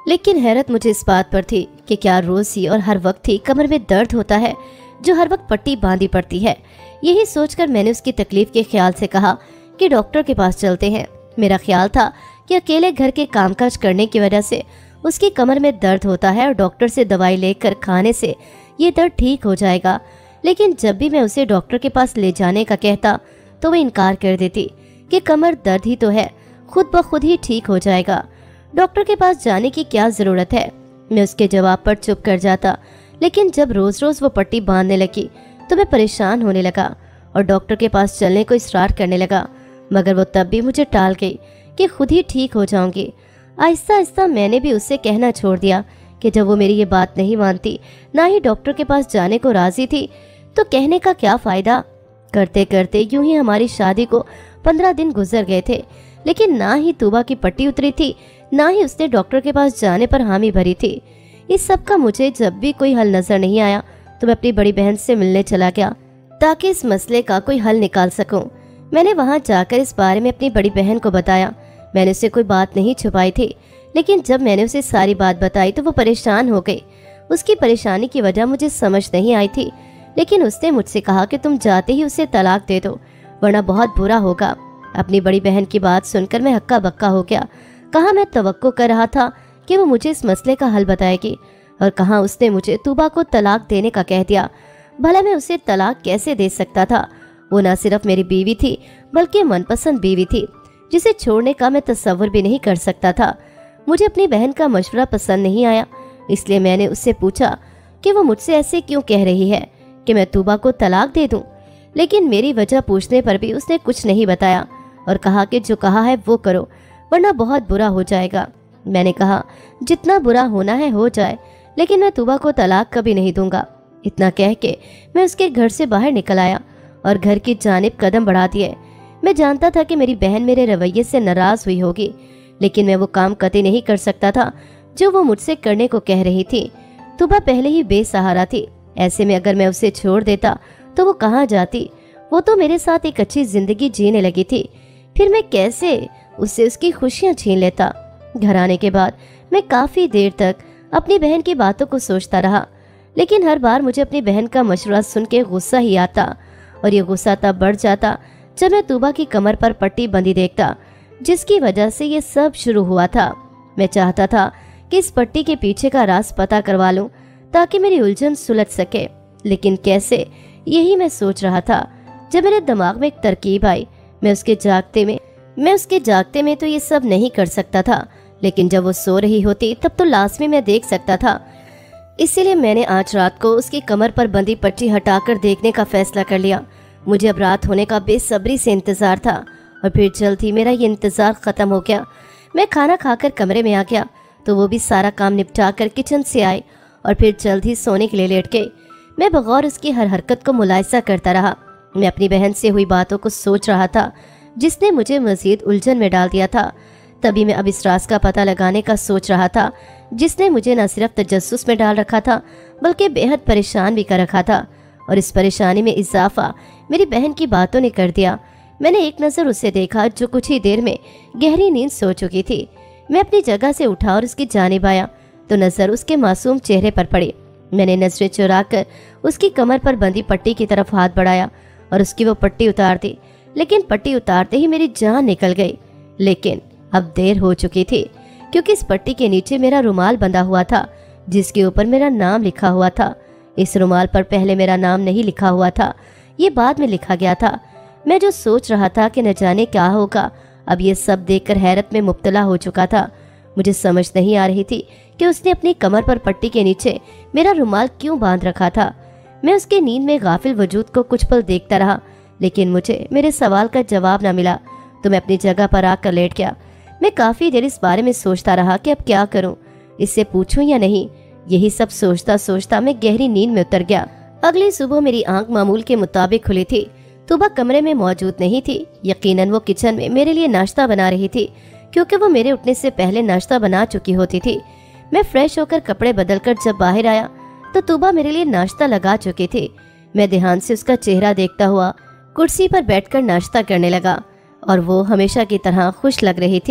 लेकिन हैरत मुझे इस बात पर थी कि क्या रोज ही और हर वक्त ही कमर में दर्द होता है जो हर वक्त पट्टी बांधी पड़ती है। यही सोचकर मैंने उसकी तकलीफ के ख्याल से कहा कि डॉक्टर के पास चलते हैं। मेरा ख्याल था कि अकेले घर के कामकाज करने की वजह से उसकी कमर में दर्द होता है और डॉक्टर से दवाई लेकर खाने से ये दर्द ठीक हो जाएगा। लेकिन जब भी मैं उसे डॉक्टर के पास ले जाने का कहता तो वह इनकार कर देती कि कमर दर्द ही तो है, खुद ब खुद ही ठीक हो जाएगा, डॉक्टर के पास जाने की क्या जरूरत है। मैं उसके जवाब पर चुप कर जाता। लेकिन जब रोज रोज वो पट्टी बांधने लगी तो मैं परेशान होने लगा और डॉक्टर के पास चलने को इसरार करने लगा, मगर वो तब भी मुझे टाल गई कि खुद ही ठीक हो जाऊंगी। आहिस्ता आहिस्ता मैंने भी उससे कहना छोड़ दिया कि जब वो मेरी ये बात नहीं मानती, ना ही डॉक्टर के पास जाने को राजी थी, तो कहने का क्या फायदा। करते करते यूं ही हमारी शादी को पंद्रह दिन गुजर गए थे, लेकिन ना ही तूबा की पट्टी उतरी थी, ना ही उसने डॉक्टर के पास जाने पर हामी भरी थी। इस सब का मुझे जब भी कोई हल नजर नहीं आया तो मैं अपनी बड़ी बहन से मिलने चला गया ताकि इस मसले का कोई हल निकाल सकूं। मैंने वहां जाकर इस बारे में अपनी बड़ी बहन को बताया। मैंने उससे कोई बात नहीं छुपाई थी, लेकिन जब मैंने उसे सारी बात बताई तो वो परेशान हो गई। उसकी परेशानी की वजह मुझे समझ नहीं आई थी, लेकिन उसने मुझसे कहा कि तुम जाते ही उसे तलाक दे दो वरना बहुत बुरा होगा। अपनी बड़ी बहन की बात सुनकर मैं हक्का बक्का हो गया। कहाँ मैं तवक्को कर रहा था कि वो मुझे इस मसले का हल बताएगी, और कहाँ उसने मुझे तूबा को तलाक देने का कह दिया। भला मैं उसे तलाक कैसे दे सकता था? वो न सिर्फ मेरी बीवी थी बल्कि मनपसंद बीवी थी, जिसे छोड़ने का मैं तस्वर भी नहीं कर सकता था। मुझे अपनी बहन का मशवरा पसंद नहीं आया, इसलिए मैंने उससे पूछा कि वो मुझसे ऐसे क्यों कह रही है कि मैं तूबा को तलाक दे दूं। लेकिन मेरी वजह पूछने पर भी उसने कुछ नहीं बताया और कहा कि जो कहा है वो करो वरना बहुत बुरा हो जाएगा। मैंने कहा जितना बुरा होना है हो जाए, लेकिन मैं तूबा को तलाक कभी नहीं दूंगा। इतना कह के मैं उसके घर से बाहर निकल आया और घर की जानिब कदम बढ़ा दिए। मैं जानता था कि मेरी बहन मेरे रवैये से नाराज हुई होगी, लेकिन मैं वो काम कतई नहीं कर सकता था जो वो मुझसे करने को कह रही थी। तूबा पहले ही बेसहारा थी, ऐसे में अगर मैं उसे छोड़ देता तो वो कहाँ जाती? वो तो मेरे साथ एक अच्छी जिंदगी जीने लगी थी, फिर मैं कैसे उससे उसकी खुशियां छीन लेता। घर आने के बाद मैं काफी देर तक अपनी बहन की बातों को सोचता रहा, लेकिन हर बार मुझे अपनी बहन का मशवरा सुन के गुस्सा ही आता, और ये गुस्सा तब बढ़ जाता जब मैं तूबा की कमर पर पट्टी बंधी देखता, जिसकी वजह से ये सब शुरू हुआ था। मैं चाहता था कि इस पट्टी के पीछे का राज पता करवा लूं ताकि मेरी उलझन सुलझ सके, लेकिन कैसे, यही मैं सोच रहा था जब मेरे दिमाग में एक तरकीब आई। मैं उसके जागते में मैं उसके जागते में तो ये सब नहीं कर सकता था, लेकिन जब वो सो रही होती तब तो लाजमी मैं देख सकता था। इसीलिए मैंने आज रात को उसकी कमर पर बंधी पट्टी हटाकर देखने का फैसला कर लिया। मुझे अब रात होने का बेसब्री से इंतजार था, और फिर जल्द ही मेरा ये इंतजार खत्म हो गया। मैं खाना खाकर कमरे में आ गया तो वो भी सारा काम निपटा कर किचन से आए और फिर जल्द ही सोने के लिए लेट गए। मैं बगौर उसकी हर हरकत को मुलाहिजा करता रहा। मैं अपनी बहन से हुई बातों को सोच रहा था जिसने मुझे मजीद उलझन में डाल दिया था। तभी मैं अब इस राज का पता लगाने का सोच रहा था जिसने मुझे न सिर्फ तजस्सुस में डाल रखा था बल्कि बेहद परेशान भी कर रखा था, और इस परेशानी में इजाफा मेरी बहन की बातों ने कर दिया। मैंने एक नज़र उसे देखा जो कुछ ही देर में गहरी नींद सो चुकी थी। मैं अपनी जगह से उठा और उसकी जानिब आया तो नज़र उसके मासूम चेहरे पर पड़ी। मैंने नजरें चुरा कर उसकी कमर पर बंधी पट्टी की तरफ हाथ बढ़ाया और उसकी वो पट्टी उतार दी, लेकिन पट्टी उतारते ही मेरी जान निकल गई। लेकिन अब देर हो चुकी थी, क्योंकि इस पट्टी के नीचे मेरा रुमाल बंधा हुआ था जिसके ऊपर मेरा नाम लिखा हुआ था। इस रुमाल पर पहले मेरा नाम नहीं लिखा हुआ था, ये बाद में लिखा गया था। मैं जो सोच रहा था कि न जाने क्या होगा, अब ये सब देखकर हैरत में मुब्तला हो चुका था। मुझे समझ नहीं आ रही थी कि उसने अपनी कमर पर पट्टी के नीचे मेरा रुमाल क्यों बांध रखा था। मैं उसके नींद में गाफिल वजूद को कुछ पल देखता रहा, लेकिन मुझे मेरे सवाल का जवाब न मिला तो मैं अपनी जगह पर आकर लेट गया। मैं काफी देर इस बारे में सोचता रहा कि अब क्या करूं, इससे पूछूं या नहीं। यही सब सोचता सोचता मैं गहरी नींद में उतर गया। अगली सुबह मेरी आंख मामूल के मुताबिक खुली थी। तूबा कमरे में मौजूद नहीं थी। यकीनन वो किचन में मेरे लिए नाश्ता बना रही थी, क्योंकि वो मेरे उठने से पहले नाश्ता बना चुकी होती थी। मैं फ्रेश होकर कपड़े बदलकर जब बाहर आया तो तूबा मेरे लिए नाश्ता लगा चुकी थी। मैं ध्यान से उसका चेहरा देखता हुआ कुर्सी पर बैठकर नाश्ता करने लगा और वो हमेशा की तरह खुश लग रही थी।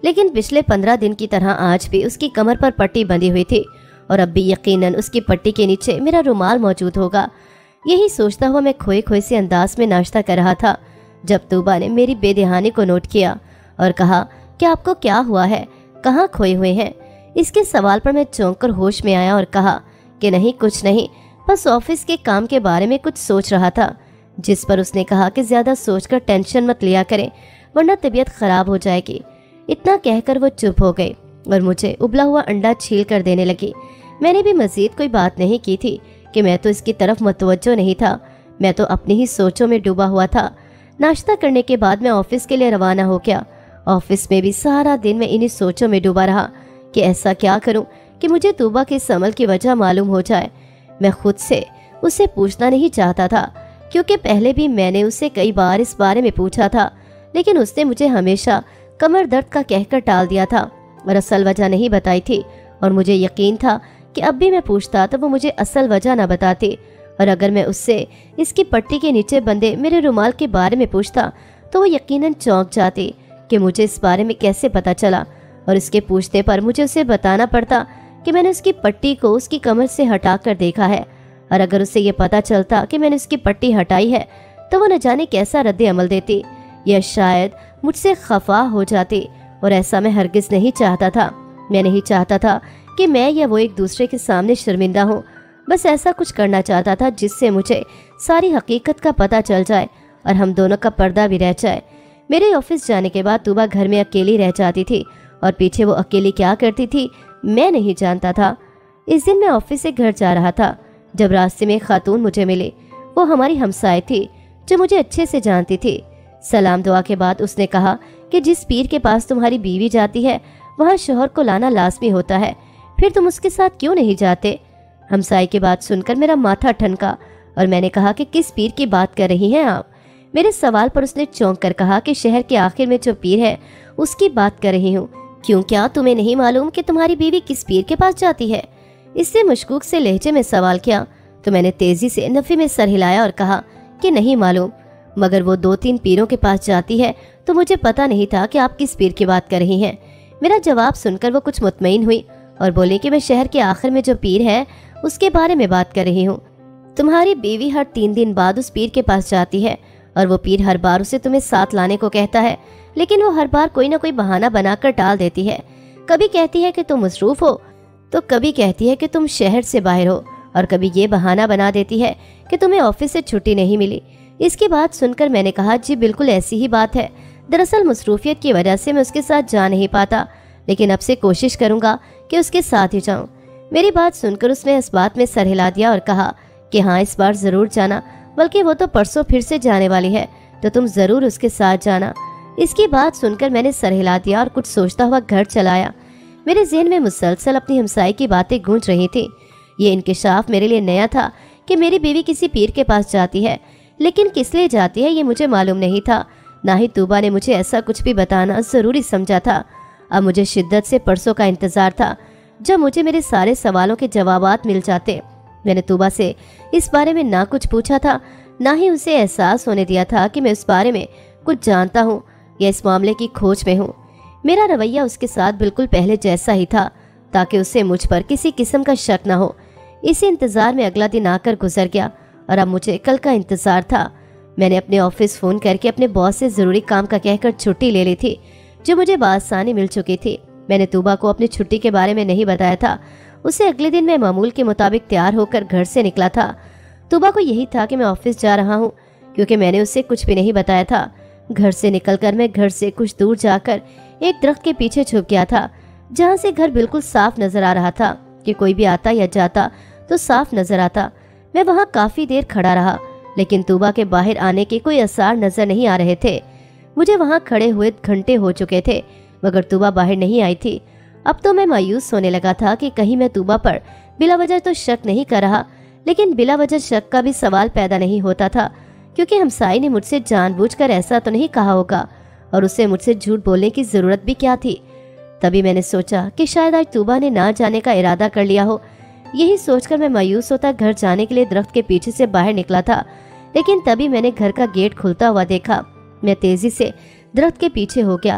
लेकिन पिछले पंद्रह दिन की तरह आज भी उसकी कमर पर पट्टी बंधी हुई थी और अब भी यकीनन उसकी पट्टी के नीचे मेरा रुमाल मौजूद होगा। यही सोचता हुआ मैं खोए खोए से अंदाज में नाश्ता कर रहा था जब तूबा ने मेरी बेध्यानी को नोट किया और कहा कि आपको क्या हुआ है, कहाँ खोए हुए हैं। इसके सवाल पर मैं चौंक कर होश में आया और कहा कि नहीं, कुछ नहीं, बस ऑफिस के काम के बारे में कुछ सोच रहा था। जिस पर उसने कहा कि ज्यादा सोचकर टेंशन मत लिया करें वरना तबीयत खराब हो जाएगी। इतना कहकर वो चुप हो गई और मुझे उबला हुआ अंडा छील कर देने लगी। मैंने भी मजीद कोई बात नहीं की थी कि मैं तो इसकी तरफ मुतवज्जो नहीं था, मैं तो अपनी ही सोचों में डूबा हुआ था। नाश्ता करने के बाद मैं ऑफिस के लिए रवाना हो गया। ऑफिस में भी सारा दिन मैं इन्हीं सोचों में डूबा रहा कि ऐसा क्या करूं कि मुझे तूबा के इस अमल की वजह मालूम हो जाए। मैं खुद से उससे पूछना नहीं चाहता था क्योंकि पहले भी मैंने उससे कई बार इस बारे में पूछा था, लेकिन उसने मुझे हमेशा कमर दर्द का कहकर टाल दिया था और असल वजह नहीं बताई थी। और मुझे यकीन था कि अब भी मैं पूछता तो वो मुझे असल वजह न बताती, और अगर मैं उससे इसकी पट्टी के नीचे बंधे मेरे रुमाल के बारे में पूछता तो वो यकीनन चौंक जाती कि मुझे इस बारे में कैसे पता चला। और इसके पूछने पर मुझे उसे बताना पड़ता कि मैंने उसकी पट्टी को उसकी कमर से हटा कर देखा है, और अगर उसे ये पता चलता कि मैंने उसकी पट्टी हटाई है तो वो न जाने कैसा रद्द अमल देती या शायद मुझसे खफा हो जाती। और ऐसा मैं हरगिज नहीं चाहता था। मैं नहीं चाहता था कि मैं या वो एक दूसरे के सामने शर्मिंदा हो। बस ऐसा कुछ करना चाहता था जिससे मुझे सारी हकीकत का पता चल जाए और हम दोनों का पर्दा भी रह जाए। मेरे ऑफिस जाने के बाद तूबा घर में अकेली रह जाती थी और पीछे वो अकेली क्या करती थी मैं नहीं जानता था। इस दिन मैं ऑफिस से घर जा रहा था जब रास्ते में एक खातून मुझे मिली। वो हमारी हमसाय थी जो मुझे अच्छे से जानती थी। सलाम दुआ के बाद उसने कहा कि जिस पीर के पास तुम्हारी बीवी जाती है वहाँ शोहर को लाना लाजमी होता है, फिर तुम उसके साथ क्यों नहीं जाते। हमसाई की बात सुनकर मेरा माथा ठनका और मैंने कहा कि किस पीर की बात कर रही हैं आप। मेरे सवाल पर उसने चौंक कर कहा कि शहर के आखिर में जो पीर है उसकी बात कर रही हूँ। क्यों, क्या तुम्हें नहीं मालूम कि तुम्हारी बीवी किस पीर के पास जाती है। इससे मशकूक से लहजे में सवाल किया तो मैंने तेजी से नफी में सर हिलाया और कहा कि नहीं मालूम, मगर वो दो तीन पीरों के पास जाती है तो मुझे पता नहीं था कि आप किस पीर की बात कर रही हैं। मेरा जवाब सुनकर वो कुछ मुतमईन हुई और बोली कि मैं शहर के आखिर में जो पीर है उसके बारे में बात कर रही हूँ। तुम्हारी बीवी हर तीन दिन बाद उस पीर के पास जाती है और वो पीर हर बार उसे तुम्हें साथ लाने को कहता है, लेकिन वो हर बार कोई ना कोई बहाना बनाकर टाल देती है। कभी कहती है कि तुम मसरूफ हो तो कभी कहती है कि तुम शहर से बाहर हो, और कभी ये बहाना बना देती है कि तुम्हें ऑफिस से छुट्टी नहीं मिली। इसकी बात सुनकर मैंने कहा जी बिल्कुल ऐसी ही बात है। दरअसल मसरूफियत की वजह से मैं उसके साथ जा नहीं पाता, लेकिन अब से कोशिश करूंगा कि उसके साथ ही जाऊं। मेरी बात सुनकर उसने इस बात में सर हिला दिया और कहा कि हाँ इस बार जरूर जाना, बल्कि वो तो परसों फिर से जाने वाली है तो तुम जरूर उसके साथ जाना। इसकी बात सुनकर मैंने सर हिला दिया और कुछ सोचता हुआ घर चलाया। मेरे ज़हन में मुसलसल अपनी हमसाई की बातें गूंज रही थी। ये इंकिशाफ मेरे लिए नया था कि मेरी बीवी किसी पीर के पास जाती है, लेकिन किस लिए जाती है ये मुझे मालूम नहीं था। ना ही तूबा ने मुझे ऐसा कुछ भी बताना जरूरी समझा था। अब मुझे शिद्दत से परसों का इंतजार था जब मुझे मेरे सारे सवालों के जवाबात मिल जाते। मैंने तूबा से इस बारे में ना कुछ पूछा था, ना ही उसे एहसास होने दिया था कि मैं इस बारे में कुछ जानता हूँ या इस मामले की खोज में हूँ। मेरा रवैया उसके साथ बिल्कुल पहले जैसा ही था ताकि उससे मुझ पर किसी किस्म का शक न हो। इसी इंतजार में अगला दिन आकर गुजर गया और अब मुझे कल का इंतजार था। मैंने अपने ऑफिस फोन करके अपने बॉस से जरूरी काम का कहकर छुट्टी ले ली थी जो मुझे बासानी मिल चुकी थी। मैंने तूबा को अपनी छुट्टी के बारे में नहीं बताया था। उसे अगले दिन मैं मामूल के मुताबिक तैयार होकर घर से निकला था। तूबा को यही था कि मैं ऑफिस जा रहा हूँ, क्योंकि मैंने उसे कुछ भी नहीं बताया था। घर से निकलकर मैं घर से कुछ दूर जाकर एक दरख्त के पीछे छुप गया था, जहाँ से घर बिल्कुल साफ नजर आ रहा था कि कोई भी आता या जाता तो साफ नजर आता। मैं वहाँ काफी देर खड़ा रहा, लेकिन तूबा के बाहर आने के कोई आसार नजर नहीं आ रहे थे। मुझे वहाँ खड़े हुए घंटे हो चुके थे, मगर तूबा बाहर नहीं आई थी। अब तो मैं मायूस होने लगा था कि कहीं मैं तूबा पर बिला वजह तो शक नहीं कर रहा, लेकिन बिला वजह शक का भी सवाल पैदा नहीं होता था, क्योंकि हमसाई ने मुझसे जानबूझकर ऐसा तो नहीं कहा होगा और उसे मुझसे झूठ बोलने की जरूरत भी क्या थी। तभी मैंने सोचा कि शायद आज तूबा ने ना जाने का इरादा कर लिया हो। यही सोचकर मैं मायूस होता घर जाने के लिए दरख्त के पीछे से बाहर निकला था, लेकिन तभी मैंने घर का गेट खुलता हुआ देखा। मैं तेजी से दरख्त के पीछे हो गया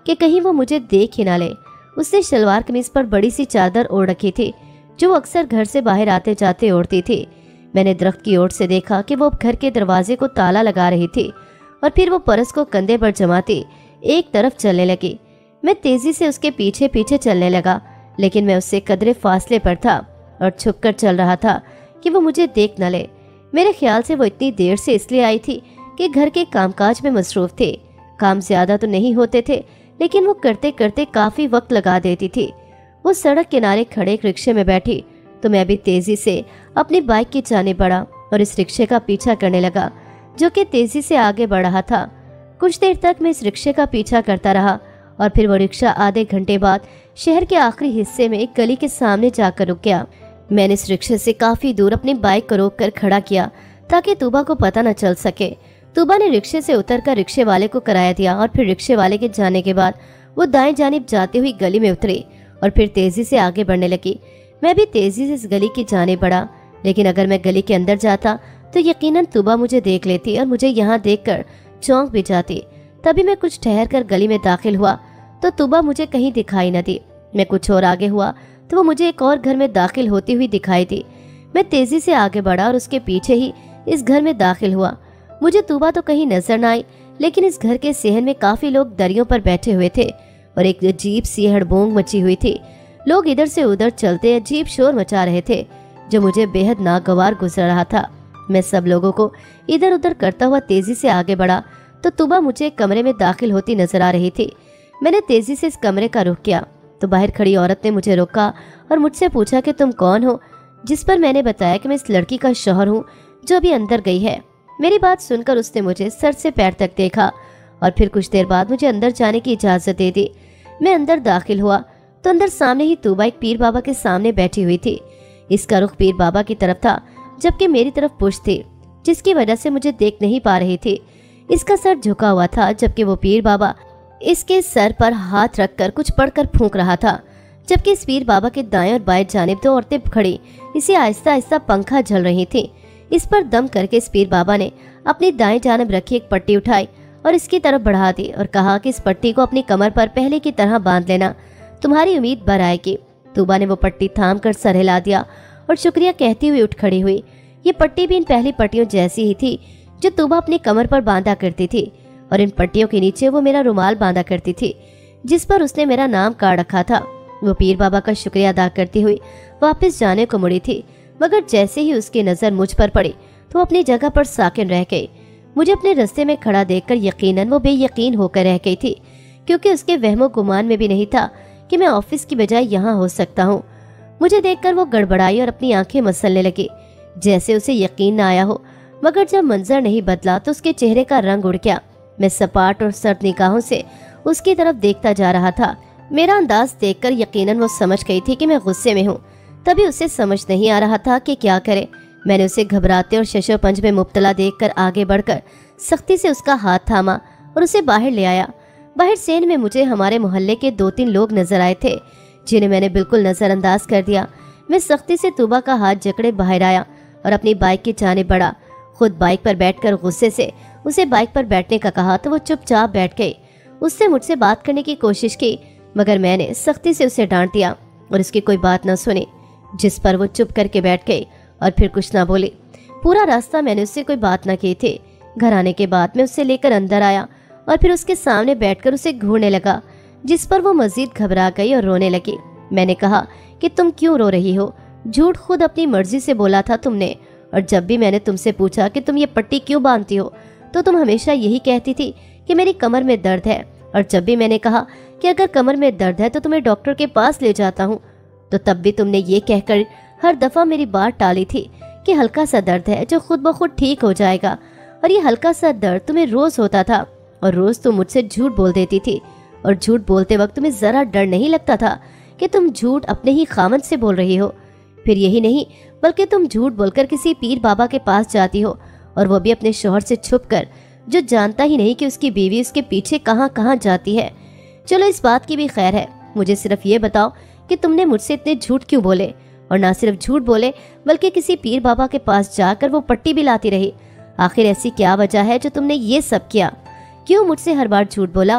कि कहीं वो मुझे देख ही ना ले। उसने शलवार कमीज पर बड़ी सी चादर ओढ़ रखी थी जो वो अक्सर घर से बाहर आते जाते ओढ़ती थी। मैंने दरख्त की ओर से देखा कि वो घर के दरवाजे को ताला लगा रही थी और फिर वो परस को कंधे पर जमाती एक तरफ चलने लगी। मैं तेजी से उसके पीछे पीछे चलने लगा, लेकिन मैं उससे कदरे फासले पर था और छुप कर चल रहा था कि वो मुझे देख न ले। मेरे ख्याल से वो इतनी देर से इसलिए आई थी कि घर के कामकाज में मसरूफ थे। काम ज्यादा तो नहीं होते थे, लेकिन वो करते करते काफी वक्त लगा देती थी। वो सड़क किनारे खड़े एक रिक्शे में बैठी तो मैं भी तेजी से अपनी बाइक की जाने बढ़ा और इस रिक्शे का पीछा करने लगा जो कि तेजी से आगे बढ़ रहा था। कुछ देर तक मैं इस रिक्शे का पीछा करता रहा और फिर वो रिक्शा आधे घंटे बाद शहर के आखिरी हिस्से में एक गली के सामने जाकर रुक गया। मैंने इस रिक्शे से काफी दूर अपनी बाइक को रोककर खड़ा किया ताकि तूबा को पता न चल सके। तूबा ने रिक्शे से उतरकर रिक्शे वाले को किराया दिया और फिर रिक्शे वाले के जाने के बाद वो दाएं जानिब जाती हुई गली में उतरी और फिर तेजी से आगे बढ़ने लगी। मैं भी तेजी से इस गली की जाने बढ़ा, लेकिन अगर मैं गली के अंदर जाता तो यकीनन तूबा मुझे देख लेती और मुझे यहाँ देखकर चौंक भी जाती। तभी मैं कुछ ठहर कर गली में दाखिल हुआ तो तूबा मुझे कहीं दिखाई न दी। मैं कुछ और आगे हुआ तो वो मुझे एक और घर में दाखिल होती हुई दिखाई दी। मैं तेजी से आगे बढ़ा और उसके पीछे ही इस घर में दाखिल हुआ। मुझे तूबा तो कहीं नजर न आई, लेकिन इस घर के सेहन में काफी लोग दरियों पर बैठे हुए थे और एक अजीब सी हड़बोंग मची हुई थी। लोग इधर से उधर चलते अजीब शोर मचा रहे थे जो मुझे बेहद नागवार गुजर रहा था। मैं सब लोगों को इधर उधर करता हुआ तेजी से आगे बढ़ा तो तूबा मुझे एक कमरे में दाखिल होती नजर आ रही थी। मैंने तेजी से इस कमरे का रुख किया तो बाहर खड़ी औरत ने मुझे रोका और मुझसे पूछा कि तुम कौन हो, जिस पर मैंने बताया कि मैं इस लड़की का शौहर हूँ जो अभी अंदर गई है। मेरी बात सुनकर उसने मुझे सर से पैर तक देखा और फिर कुछ देर बाद मुझे अंदर जाने की इजाजत दे दी। मैं अंदर दाखिल हुआ तो अंदर सामने ही तूबा एक पीर बाबा के सामने बैठी हुई थी। इसका रुख पीर बाबा की तरफ था जबकि मेरी तरफ पुश्त थी, जिसकी वजह से मुझे देख नहीं पा रही थी। इसका सर झुका हुआ था जबकि वो पीर बाबा इसके सर पर हाथ रखकर कुछ पढ़कर फूंक रहा था, जबकि इस पीर बाबा के दाएं और बाएं जानिब दो औरतें खड़ी इसे आहिस्ता आहिस्ता पंखा झल रही थी। इस पर दम करके इस पीर बाबा ने अपनी दाएं जानिब रखी एक पट्टी उठाई और इसकी तरफ बढ़ा दी और कहा कि इस पट्टी को अपनी कमर पर पहले की तरह बांध लेना, तुम्हारी उम्मीद भर आएगी। तूबा ने वो पट्टी थाम कर सर हिला दिया और शुक्रिया कहती हुई उठ खड़ी हुई। ये पट्टी भी इन पहली पट्टियों जैसी ही थी जो तूबा अपनी कमर पर बांधा करती थी और इन पट्टियों के नीचे वो मेरा रुमाल बांधा करती थी जिस पर उसने मेरा नाम काट रखा था। वो पीर बाबा का शुक्रिया अदा करती हुई वापस जाने को मुड़ी थी, मगर जैसे ही उसकी नजर मुझ पर पड़ी तो अपनी जगह पर साकिन रह गई। मुझे अपने रास्ते में खड़ा देखकर यकीनन वो बेयकीन होकर रह गई थी, क्योंकि उसके वहमो गुमान में भी नहीं था कि मैं ऑफिस की बजाय यहाँ हो सकता हूँ। मुझे देखकर वो गड़बड़ाई और अपनी आंखें मसलने लगी जैसे उसे यकीन न आया हो, मगर जब मंजर नहीं बदला तो उसके चेहरे का रंग उड़ गया। मैं सपाट और सर्द निगाहों से उसकी तरफ देखता जा रहा था। मेरा अंदाज देखकर यकीनन वो समझ गई थी कि मैं गुस्से में हूँ। तभी उसे समझ नहीं आ रहा था कि क्या करे। मैंने उसे घबराते और शशोपंज में मुब्तला देखकर आगे बढ़कर सख्ती से उसका हाथ थामा और उसे बाहर ले आया। बाहर सेन में मुझे हमारे मोहल्ले के दो तीन लोग नजर आए थे जिन्हें मैंने बिल्कुल नजरअंदाज कर दिया। मैं सख्ती से तूबा का हाथ जकड़े बाहर आया और अपनी बाइक की जानिब बढ़ा। खुद बाइक पर बैठकर गुस्से से उसे बाइक पर बैठने का कहा तो वो चुपचाप बैठ गई। उससे मुझसे बात करने की कोशिश की, मगर मैंने सख्ती से उसे डांट दिया और उसकी कोई बात न सुनी, जिस पर वो चुप करके बैठ गई और फिर कुछ ना बोली। पूरा रास्ता मैंने उससे कोई बात न की थी। घर आने के बाद मैं उससे लेकर अंदर आया और फिर उसके सामने बैठकर उसे घूरने लगा, जिस पर वो मजीद घबरा गई और रोने लगी। मैंने कहा कि तुम क्यों रो रही हो? झूठ खुद अपनी मर्जी से बोला था तुमने, और जब भी मैंने तुमसे पूछा कि तुम ये पट्टी क्यों बांधती हो तो तुम हमेशा यही कहती थी कि मेरी कमर में दर्द है, और जब भी मैंने कहा कि अगर कमर में दर्द है तो तुम्हें डॉक्टर के पास ले जाता हूँ तो तब भी तुमने ये कहकर हर दफा मेरी बात टाली थी कि हल्का सा दर्द है जो खुद ब खुद ठीक हो जाएगा। और ये हल्का सा दर्द तुम्हें रोज होता था और रोज तुम मुझसे झूठ बोल देती थी, और झूठ बोलते वक्त तुम्हें जरा डर नहीं लगता था कि तुम झूठ अपने ही खामद से बोल रही हो। फिर यही नहीं बल्कि तुम झूठ बोलकर किसी पीर बाबा के पास जाती हो, और वो भी अपने शौहर से छुपकर, जो जानता ही नहीं कि उसकी बीवी उसके पीछे कहाँ कहाँ जाती है। चलो इस बात की भी खैर है, मुझे सिर्फ ये बताओ कि तुमने मुझसे इतने झूठ क्यों बोले, और ना सिर्फ झूठ बोले बल्कि किसी पीर बाबा के पास जाकर वो पट्टी भी लाती रही। आखिर ऐसी क्या वजह है जो तुमने ये सब किया? क्यों मुझसे हर बार झूठ बोला?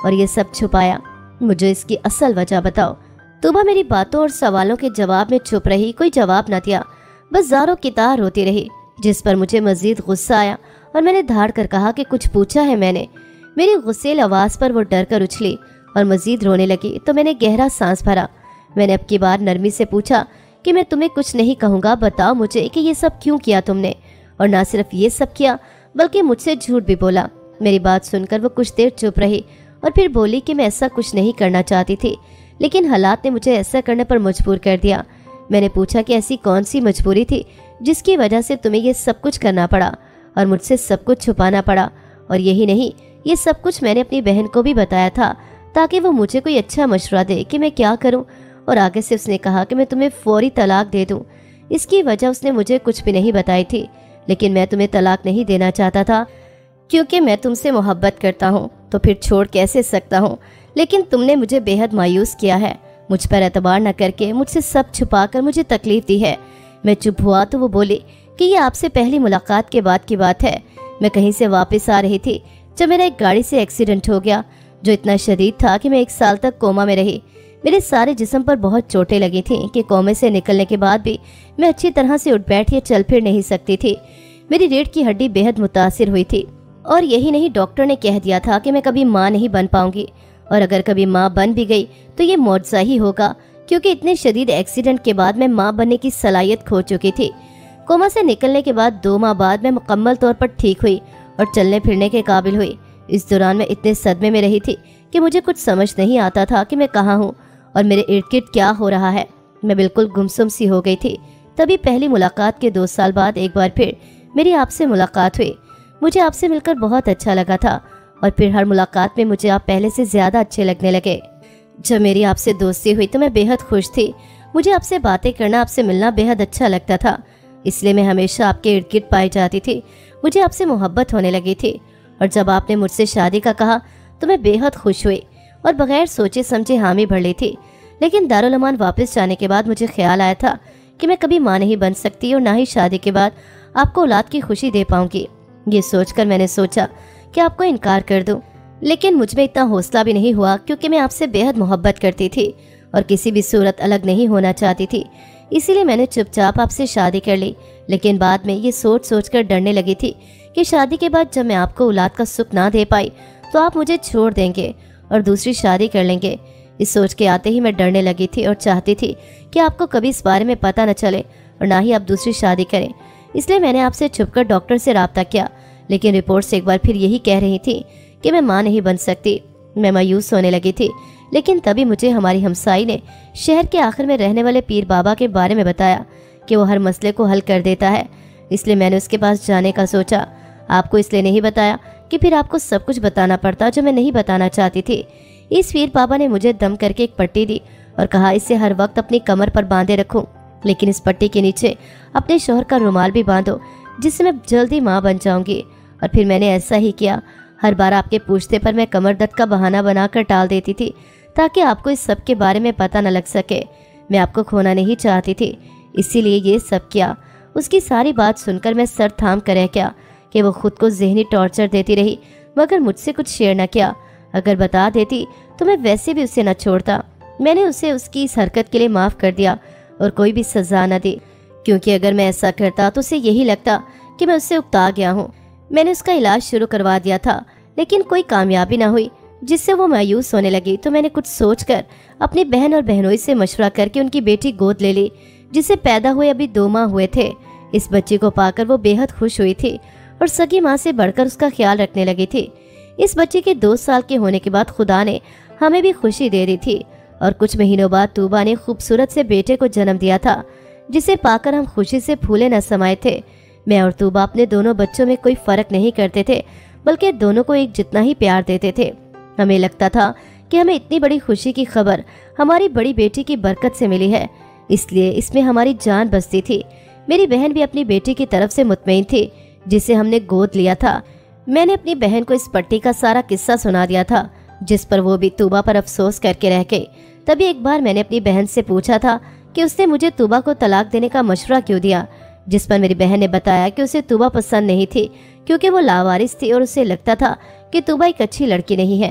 और ये सब छुपाया? मुझे इसकी असल वजह बताओ। तूबा मेरी बातों और सवालों के जवाब में चुप रही, कोई जवाब न दिया, बस ज़ारों की तार रोती रही, जिस पर मुझे मजीद गुस्सा आया और मैंने धाड़ कर कहा कि कुछ पूछा है मैंने। मेरी गुस्सेल आवाज़ पर वो डर कर उछली और मजीद रोने लगी तो मैंने गहरा सांस भरा। मैंने अब की बार नरमी से पूछा कि मैं तुम्हें कुछ नहीं कहूँगा, बताओ मुझे कि ये सब क्यों किया तुमने, और ना सिर्फ ये सब किया बल्कि मुझसे झूठ भी बोला। मेरी बात सुनकर वो कुछ देर चुप रही और फिर बोली कि मैं ऐसा कुछ नहीं करना चाहती थी, लेकिन हालात ने मुझे ऐसा करने पर मजबूर कर दिया। मैंने पूछा कि ऐसी कौन सी मजबूरी थी जिसकी वजह से तुम्हें ये सब कुछ करना पड़ा और मुझसे सब कुछ छुपाना पड़ा। और यही नहीं, ये सब कुछ मैंने अपनी बहन को भी बताया था ताकि वो मुझे कोई अच्छा मशवरा दे कि मैं क्या करूं। और आगे से उसने कहा कि मैं तुम्हें फौरी तलाक दे दूं। इसकी वजह उसने मुझे कुछ भी नहीं बताई थी, लेकिन मैं तुम्हें तलाक नहीं देना चाहता था क्योंकि मैं तुमसे मोहब्बत करता हूँ, तो फिर छोड़ कैसे सकता हूँ। लेकिन तुमने मुझे बेहद मायूस किया है, मुझ पर एतबार न करके मुझसे सब छुपा कर मुझे तकलीफ दी है। मैं चुप हुआ तो वो बोली कि ये आपसे पहली मुलाकात के बाद की बात है। मैं कहीं से वापस आ रही थी जब मेरा एक गाड़ी से एक्सीडेंट हो गया, जो इतना शदीद था कि मैं एक साल तक कोमा में रही। मेरे सारे जिस्म पर बहुत चोटें लगी थीं कि कोमे से निकलने के बाद भी मैं अच्छी तरह से उठ बैठ या चल फिर नहीं सकती थी। मेरी रीढ़ की हड्डी बेहद मुतासिर हुई थी, और यही नहीं, डॉक्टर ने कह दिया था कि मैं कभी माँ नहीं बन पाऊंगी, और अगर कभी माँ बन भी गई तो ये मौजज़ा ही होगा, क्योंकि इतने शदीद एक्सीडेंट के बाद मैं माँ बनने की सलाहियत खो चुकी थी। कोमा से निकलने के बाद दो माह बाद मैं मुकम्मल तौर पर ठीक हुई और चलने फिरने के काबिल हुई। इस दौरान मैं इतने सदमे में रही थी कि मुझे कुछ समझ नहीं आता था कि मैं कहाँ हूँ और मेरे इर्द गिर्द क्या हो रहा है। मैं बिल्कुल गुमसुम सी हो गई थी। तभी पहली मुलाकात के दो साल बाद एक बार फिर मेरी आपसे मुलाकात हुई। मुझे आपसे मिलकर बहुत अच्छा लगा था, और फिर हर मुलाकात में मुझे आप पहले से ज्यादा अच्छे लगने लगे। जब मेरी आपसे दोस्ती हुई तो मैं बेहद खुश थी। मुझे आपसे बातें करना, आपसे मिलना बेहद अच्छा लगता था, इसलिए मैं हमेशा आपके इर्द गिर्द पाई जाती थी। मुझे आपसे मोहब्बत होने लगी थी, और जब आपने मुझसे शादी का कहा तो मैं बेहद खुश हुई और बगैर सोचे समझे हामी भर ली थी। लेकिन दारुल अमान वापस जाने के बाद मुझे ख्याल आया था कि मैं कभी माँ नहीं बन सकती और ना ही शादी के बाद आपको औलाद की खुशी दे पाऊंगी। ये सोचकर मैंने सोचा कि आपको इनकार कर दूं, लेकिन मुझ में इतना हौसला भी नहीं हुआ, क्योंकि मैं आपसे बेहद मोहब्बत करती थी और किसी भी सूरत अलग नहीं होना चाहती थी। इसीलिए मैंने चुपचाप आपसे शादी कर ली। लेकिन बाद में ये सोच सोच कर डरने लगी थी कि शादी के बाद जब मैं आपको औलाद का सुख ना दे पाई तो आप मुझे छोड़ देंगे और दूसरी शादी कर लेंगे। इस सोच के आते ही मैं डरने लगी थी और चाहती थी कि आपको कभी इस बारे में पता न चले और ना ही आप दूसरी शादी करें। इसलिए मैंने आपसे छुपकर डॉक्टर से राब्ता किया, लेकिन रिपोर्ट्स एक बार फिर यही कह रही थी कि मैं माँ नहीं बन सकती। मैं मायूस होने लगी थी, लेकिन तभी मुझे हमारी हमसाई ने शहर के आखिर में रहने वाले पीर बाबा के बारे में बताया कि वो हर मसले को हल कर देता है। इसलिए मैंने उसके पास जाने का सोचा। आपको इसलिए नहीं बताया कि फिर आपको सब कुछ बताना पड़ता जो मैं नहीं बताना चाहती थी। इस पीर बाबा ने मुझे दम करके एक पट्टी दी और कहा इसे हर वक्त अपनी कमर पर बांधे रखूं, लेकिन इस पट्टी के नीचे अपने शौहर का रुमाल भी बांधो, जिससे मैं जल्दी माँ बन जाऊंगी। और फिर मैंने ऐसा ही किया। हर बार आपके पूछते पर मैं कमर दर्द का बहाना बनाकर टाल देती थी, ताकि आपको इस सब के बारे में पता न लग सके। मैं आपको खोना नहीं चाहती थी, इसीलिए ये सब किया। उसकी सारी बात सुनकर मैं सर थाम कर रह गया कि वो खुद को जहनी टॉर्चर देती रही, मगर मुझसे कुछ शेयर न किया। अगर बता देती तो मैं वैसे भी उसे न छोड़ता। मैंने उसे उसकी इस हरकत के लिए माफ़ कर दिया और कोई भी सजा न दी, क्योंकि अगर मैं ऐसा करता तो उसे यही लगता कि मैं उससे उकता गया हूँ। मैंने उसका इलाज शुरू करवा दिया था, लेकिन कोई कामयाबी ना हुई, जिससे वो मायूस होने लगी। तो मैंने कुछ सोचकर अपनी बहन और बहनोई से मशवरा करके उनकी बेटी गोद ले ली, जिसे पैदा हुए अभी दो माह हुए थे। इस बच्ची को पाकर वो बेहद खुश हुई थी और सगी माँ से बढ़कर उसका ख्याल रखने लगी थी। इस बच्चे के दो साल के होने के बाद खुदा ने हमें भी खुशी दे दी थी, और कुछ महीनों बाद तूबा ने खूबसूरत से बेटे को जन्म दिया था, जिसे पाकर हम खुशी से फूले न समाये थे। मैं और तूबा अपने दोनों बच्चों में कोई फर्क नहीं करते थे, बल्कि दोनों को एक जितना ही प्यार देते थे। हमें लगता था कि हमें इतनी बड़ी खुशी की खबर हमारी बड़ी बेटी की बरकत से मिली है, इसलिए इसमें हमारी जान बसती थी। मेरी बहन भी अपनी बेटी की तरफ से मुतमईन थी, जिसे हमने गोद लिया था। मैंने अपनी बहन को इस पट्टी का सारा किस्सा सुना दिया था, जिस पर वो भी तूबा पर अफसोस करके रह गई। तभी एक बार मैंने अपनी बहन से पूछा था कि उसने मुझे तूबा को तलाक देने का मशवरा क्यों दिया, जिस पर मेरी बहन ने बताया कि उसे तूबा पसंद नहीं थी, क्योंकि वो लावारिस थी और उसे लगता था कि तूबा एक अच्छी लड़की नहीं है।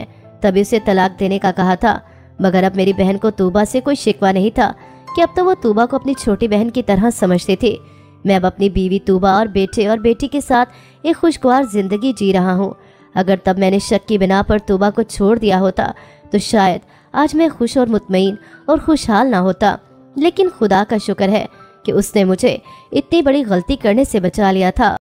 तभी उसे तलाक देने का कहा था। मगर अब मेरी बहन को तूबा से कोई शिकवा नहीं था कि अब तो वो तूबा को अपनी छोटी बहन की तरह समझते थे। मैं अब अपनी बीवी तूबा और बेटे और बेटी के साथ एक खुशगवार जिंदगी जी रहा हूँ। अगर तब मैंने शक की बिना पर तूबा को छोड़ दिया होता तो शायद आज मैं खुश और मुतमईन और खुशहाल ना होता। लेकिन खुदा का शुक्र है कि उसने मुझे इतनी बड़ी गलती करने से बचा लिया था।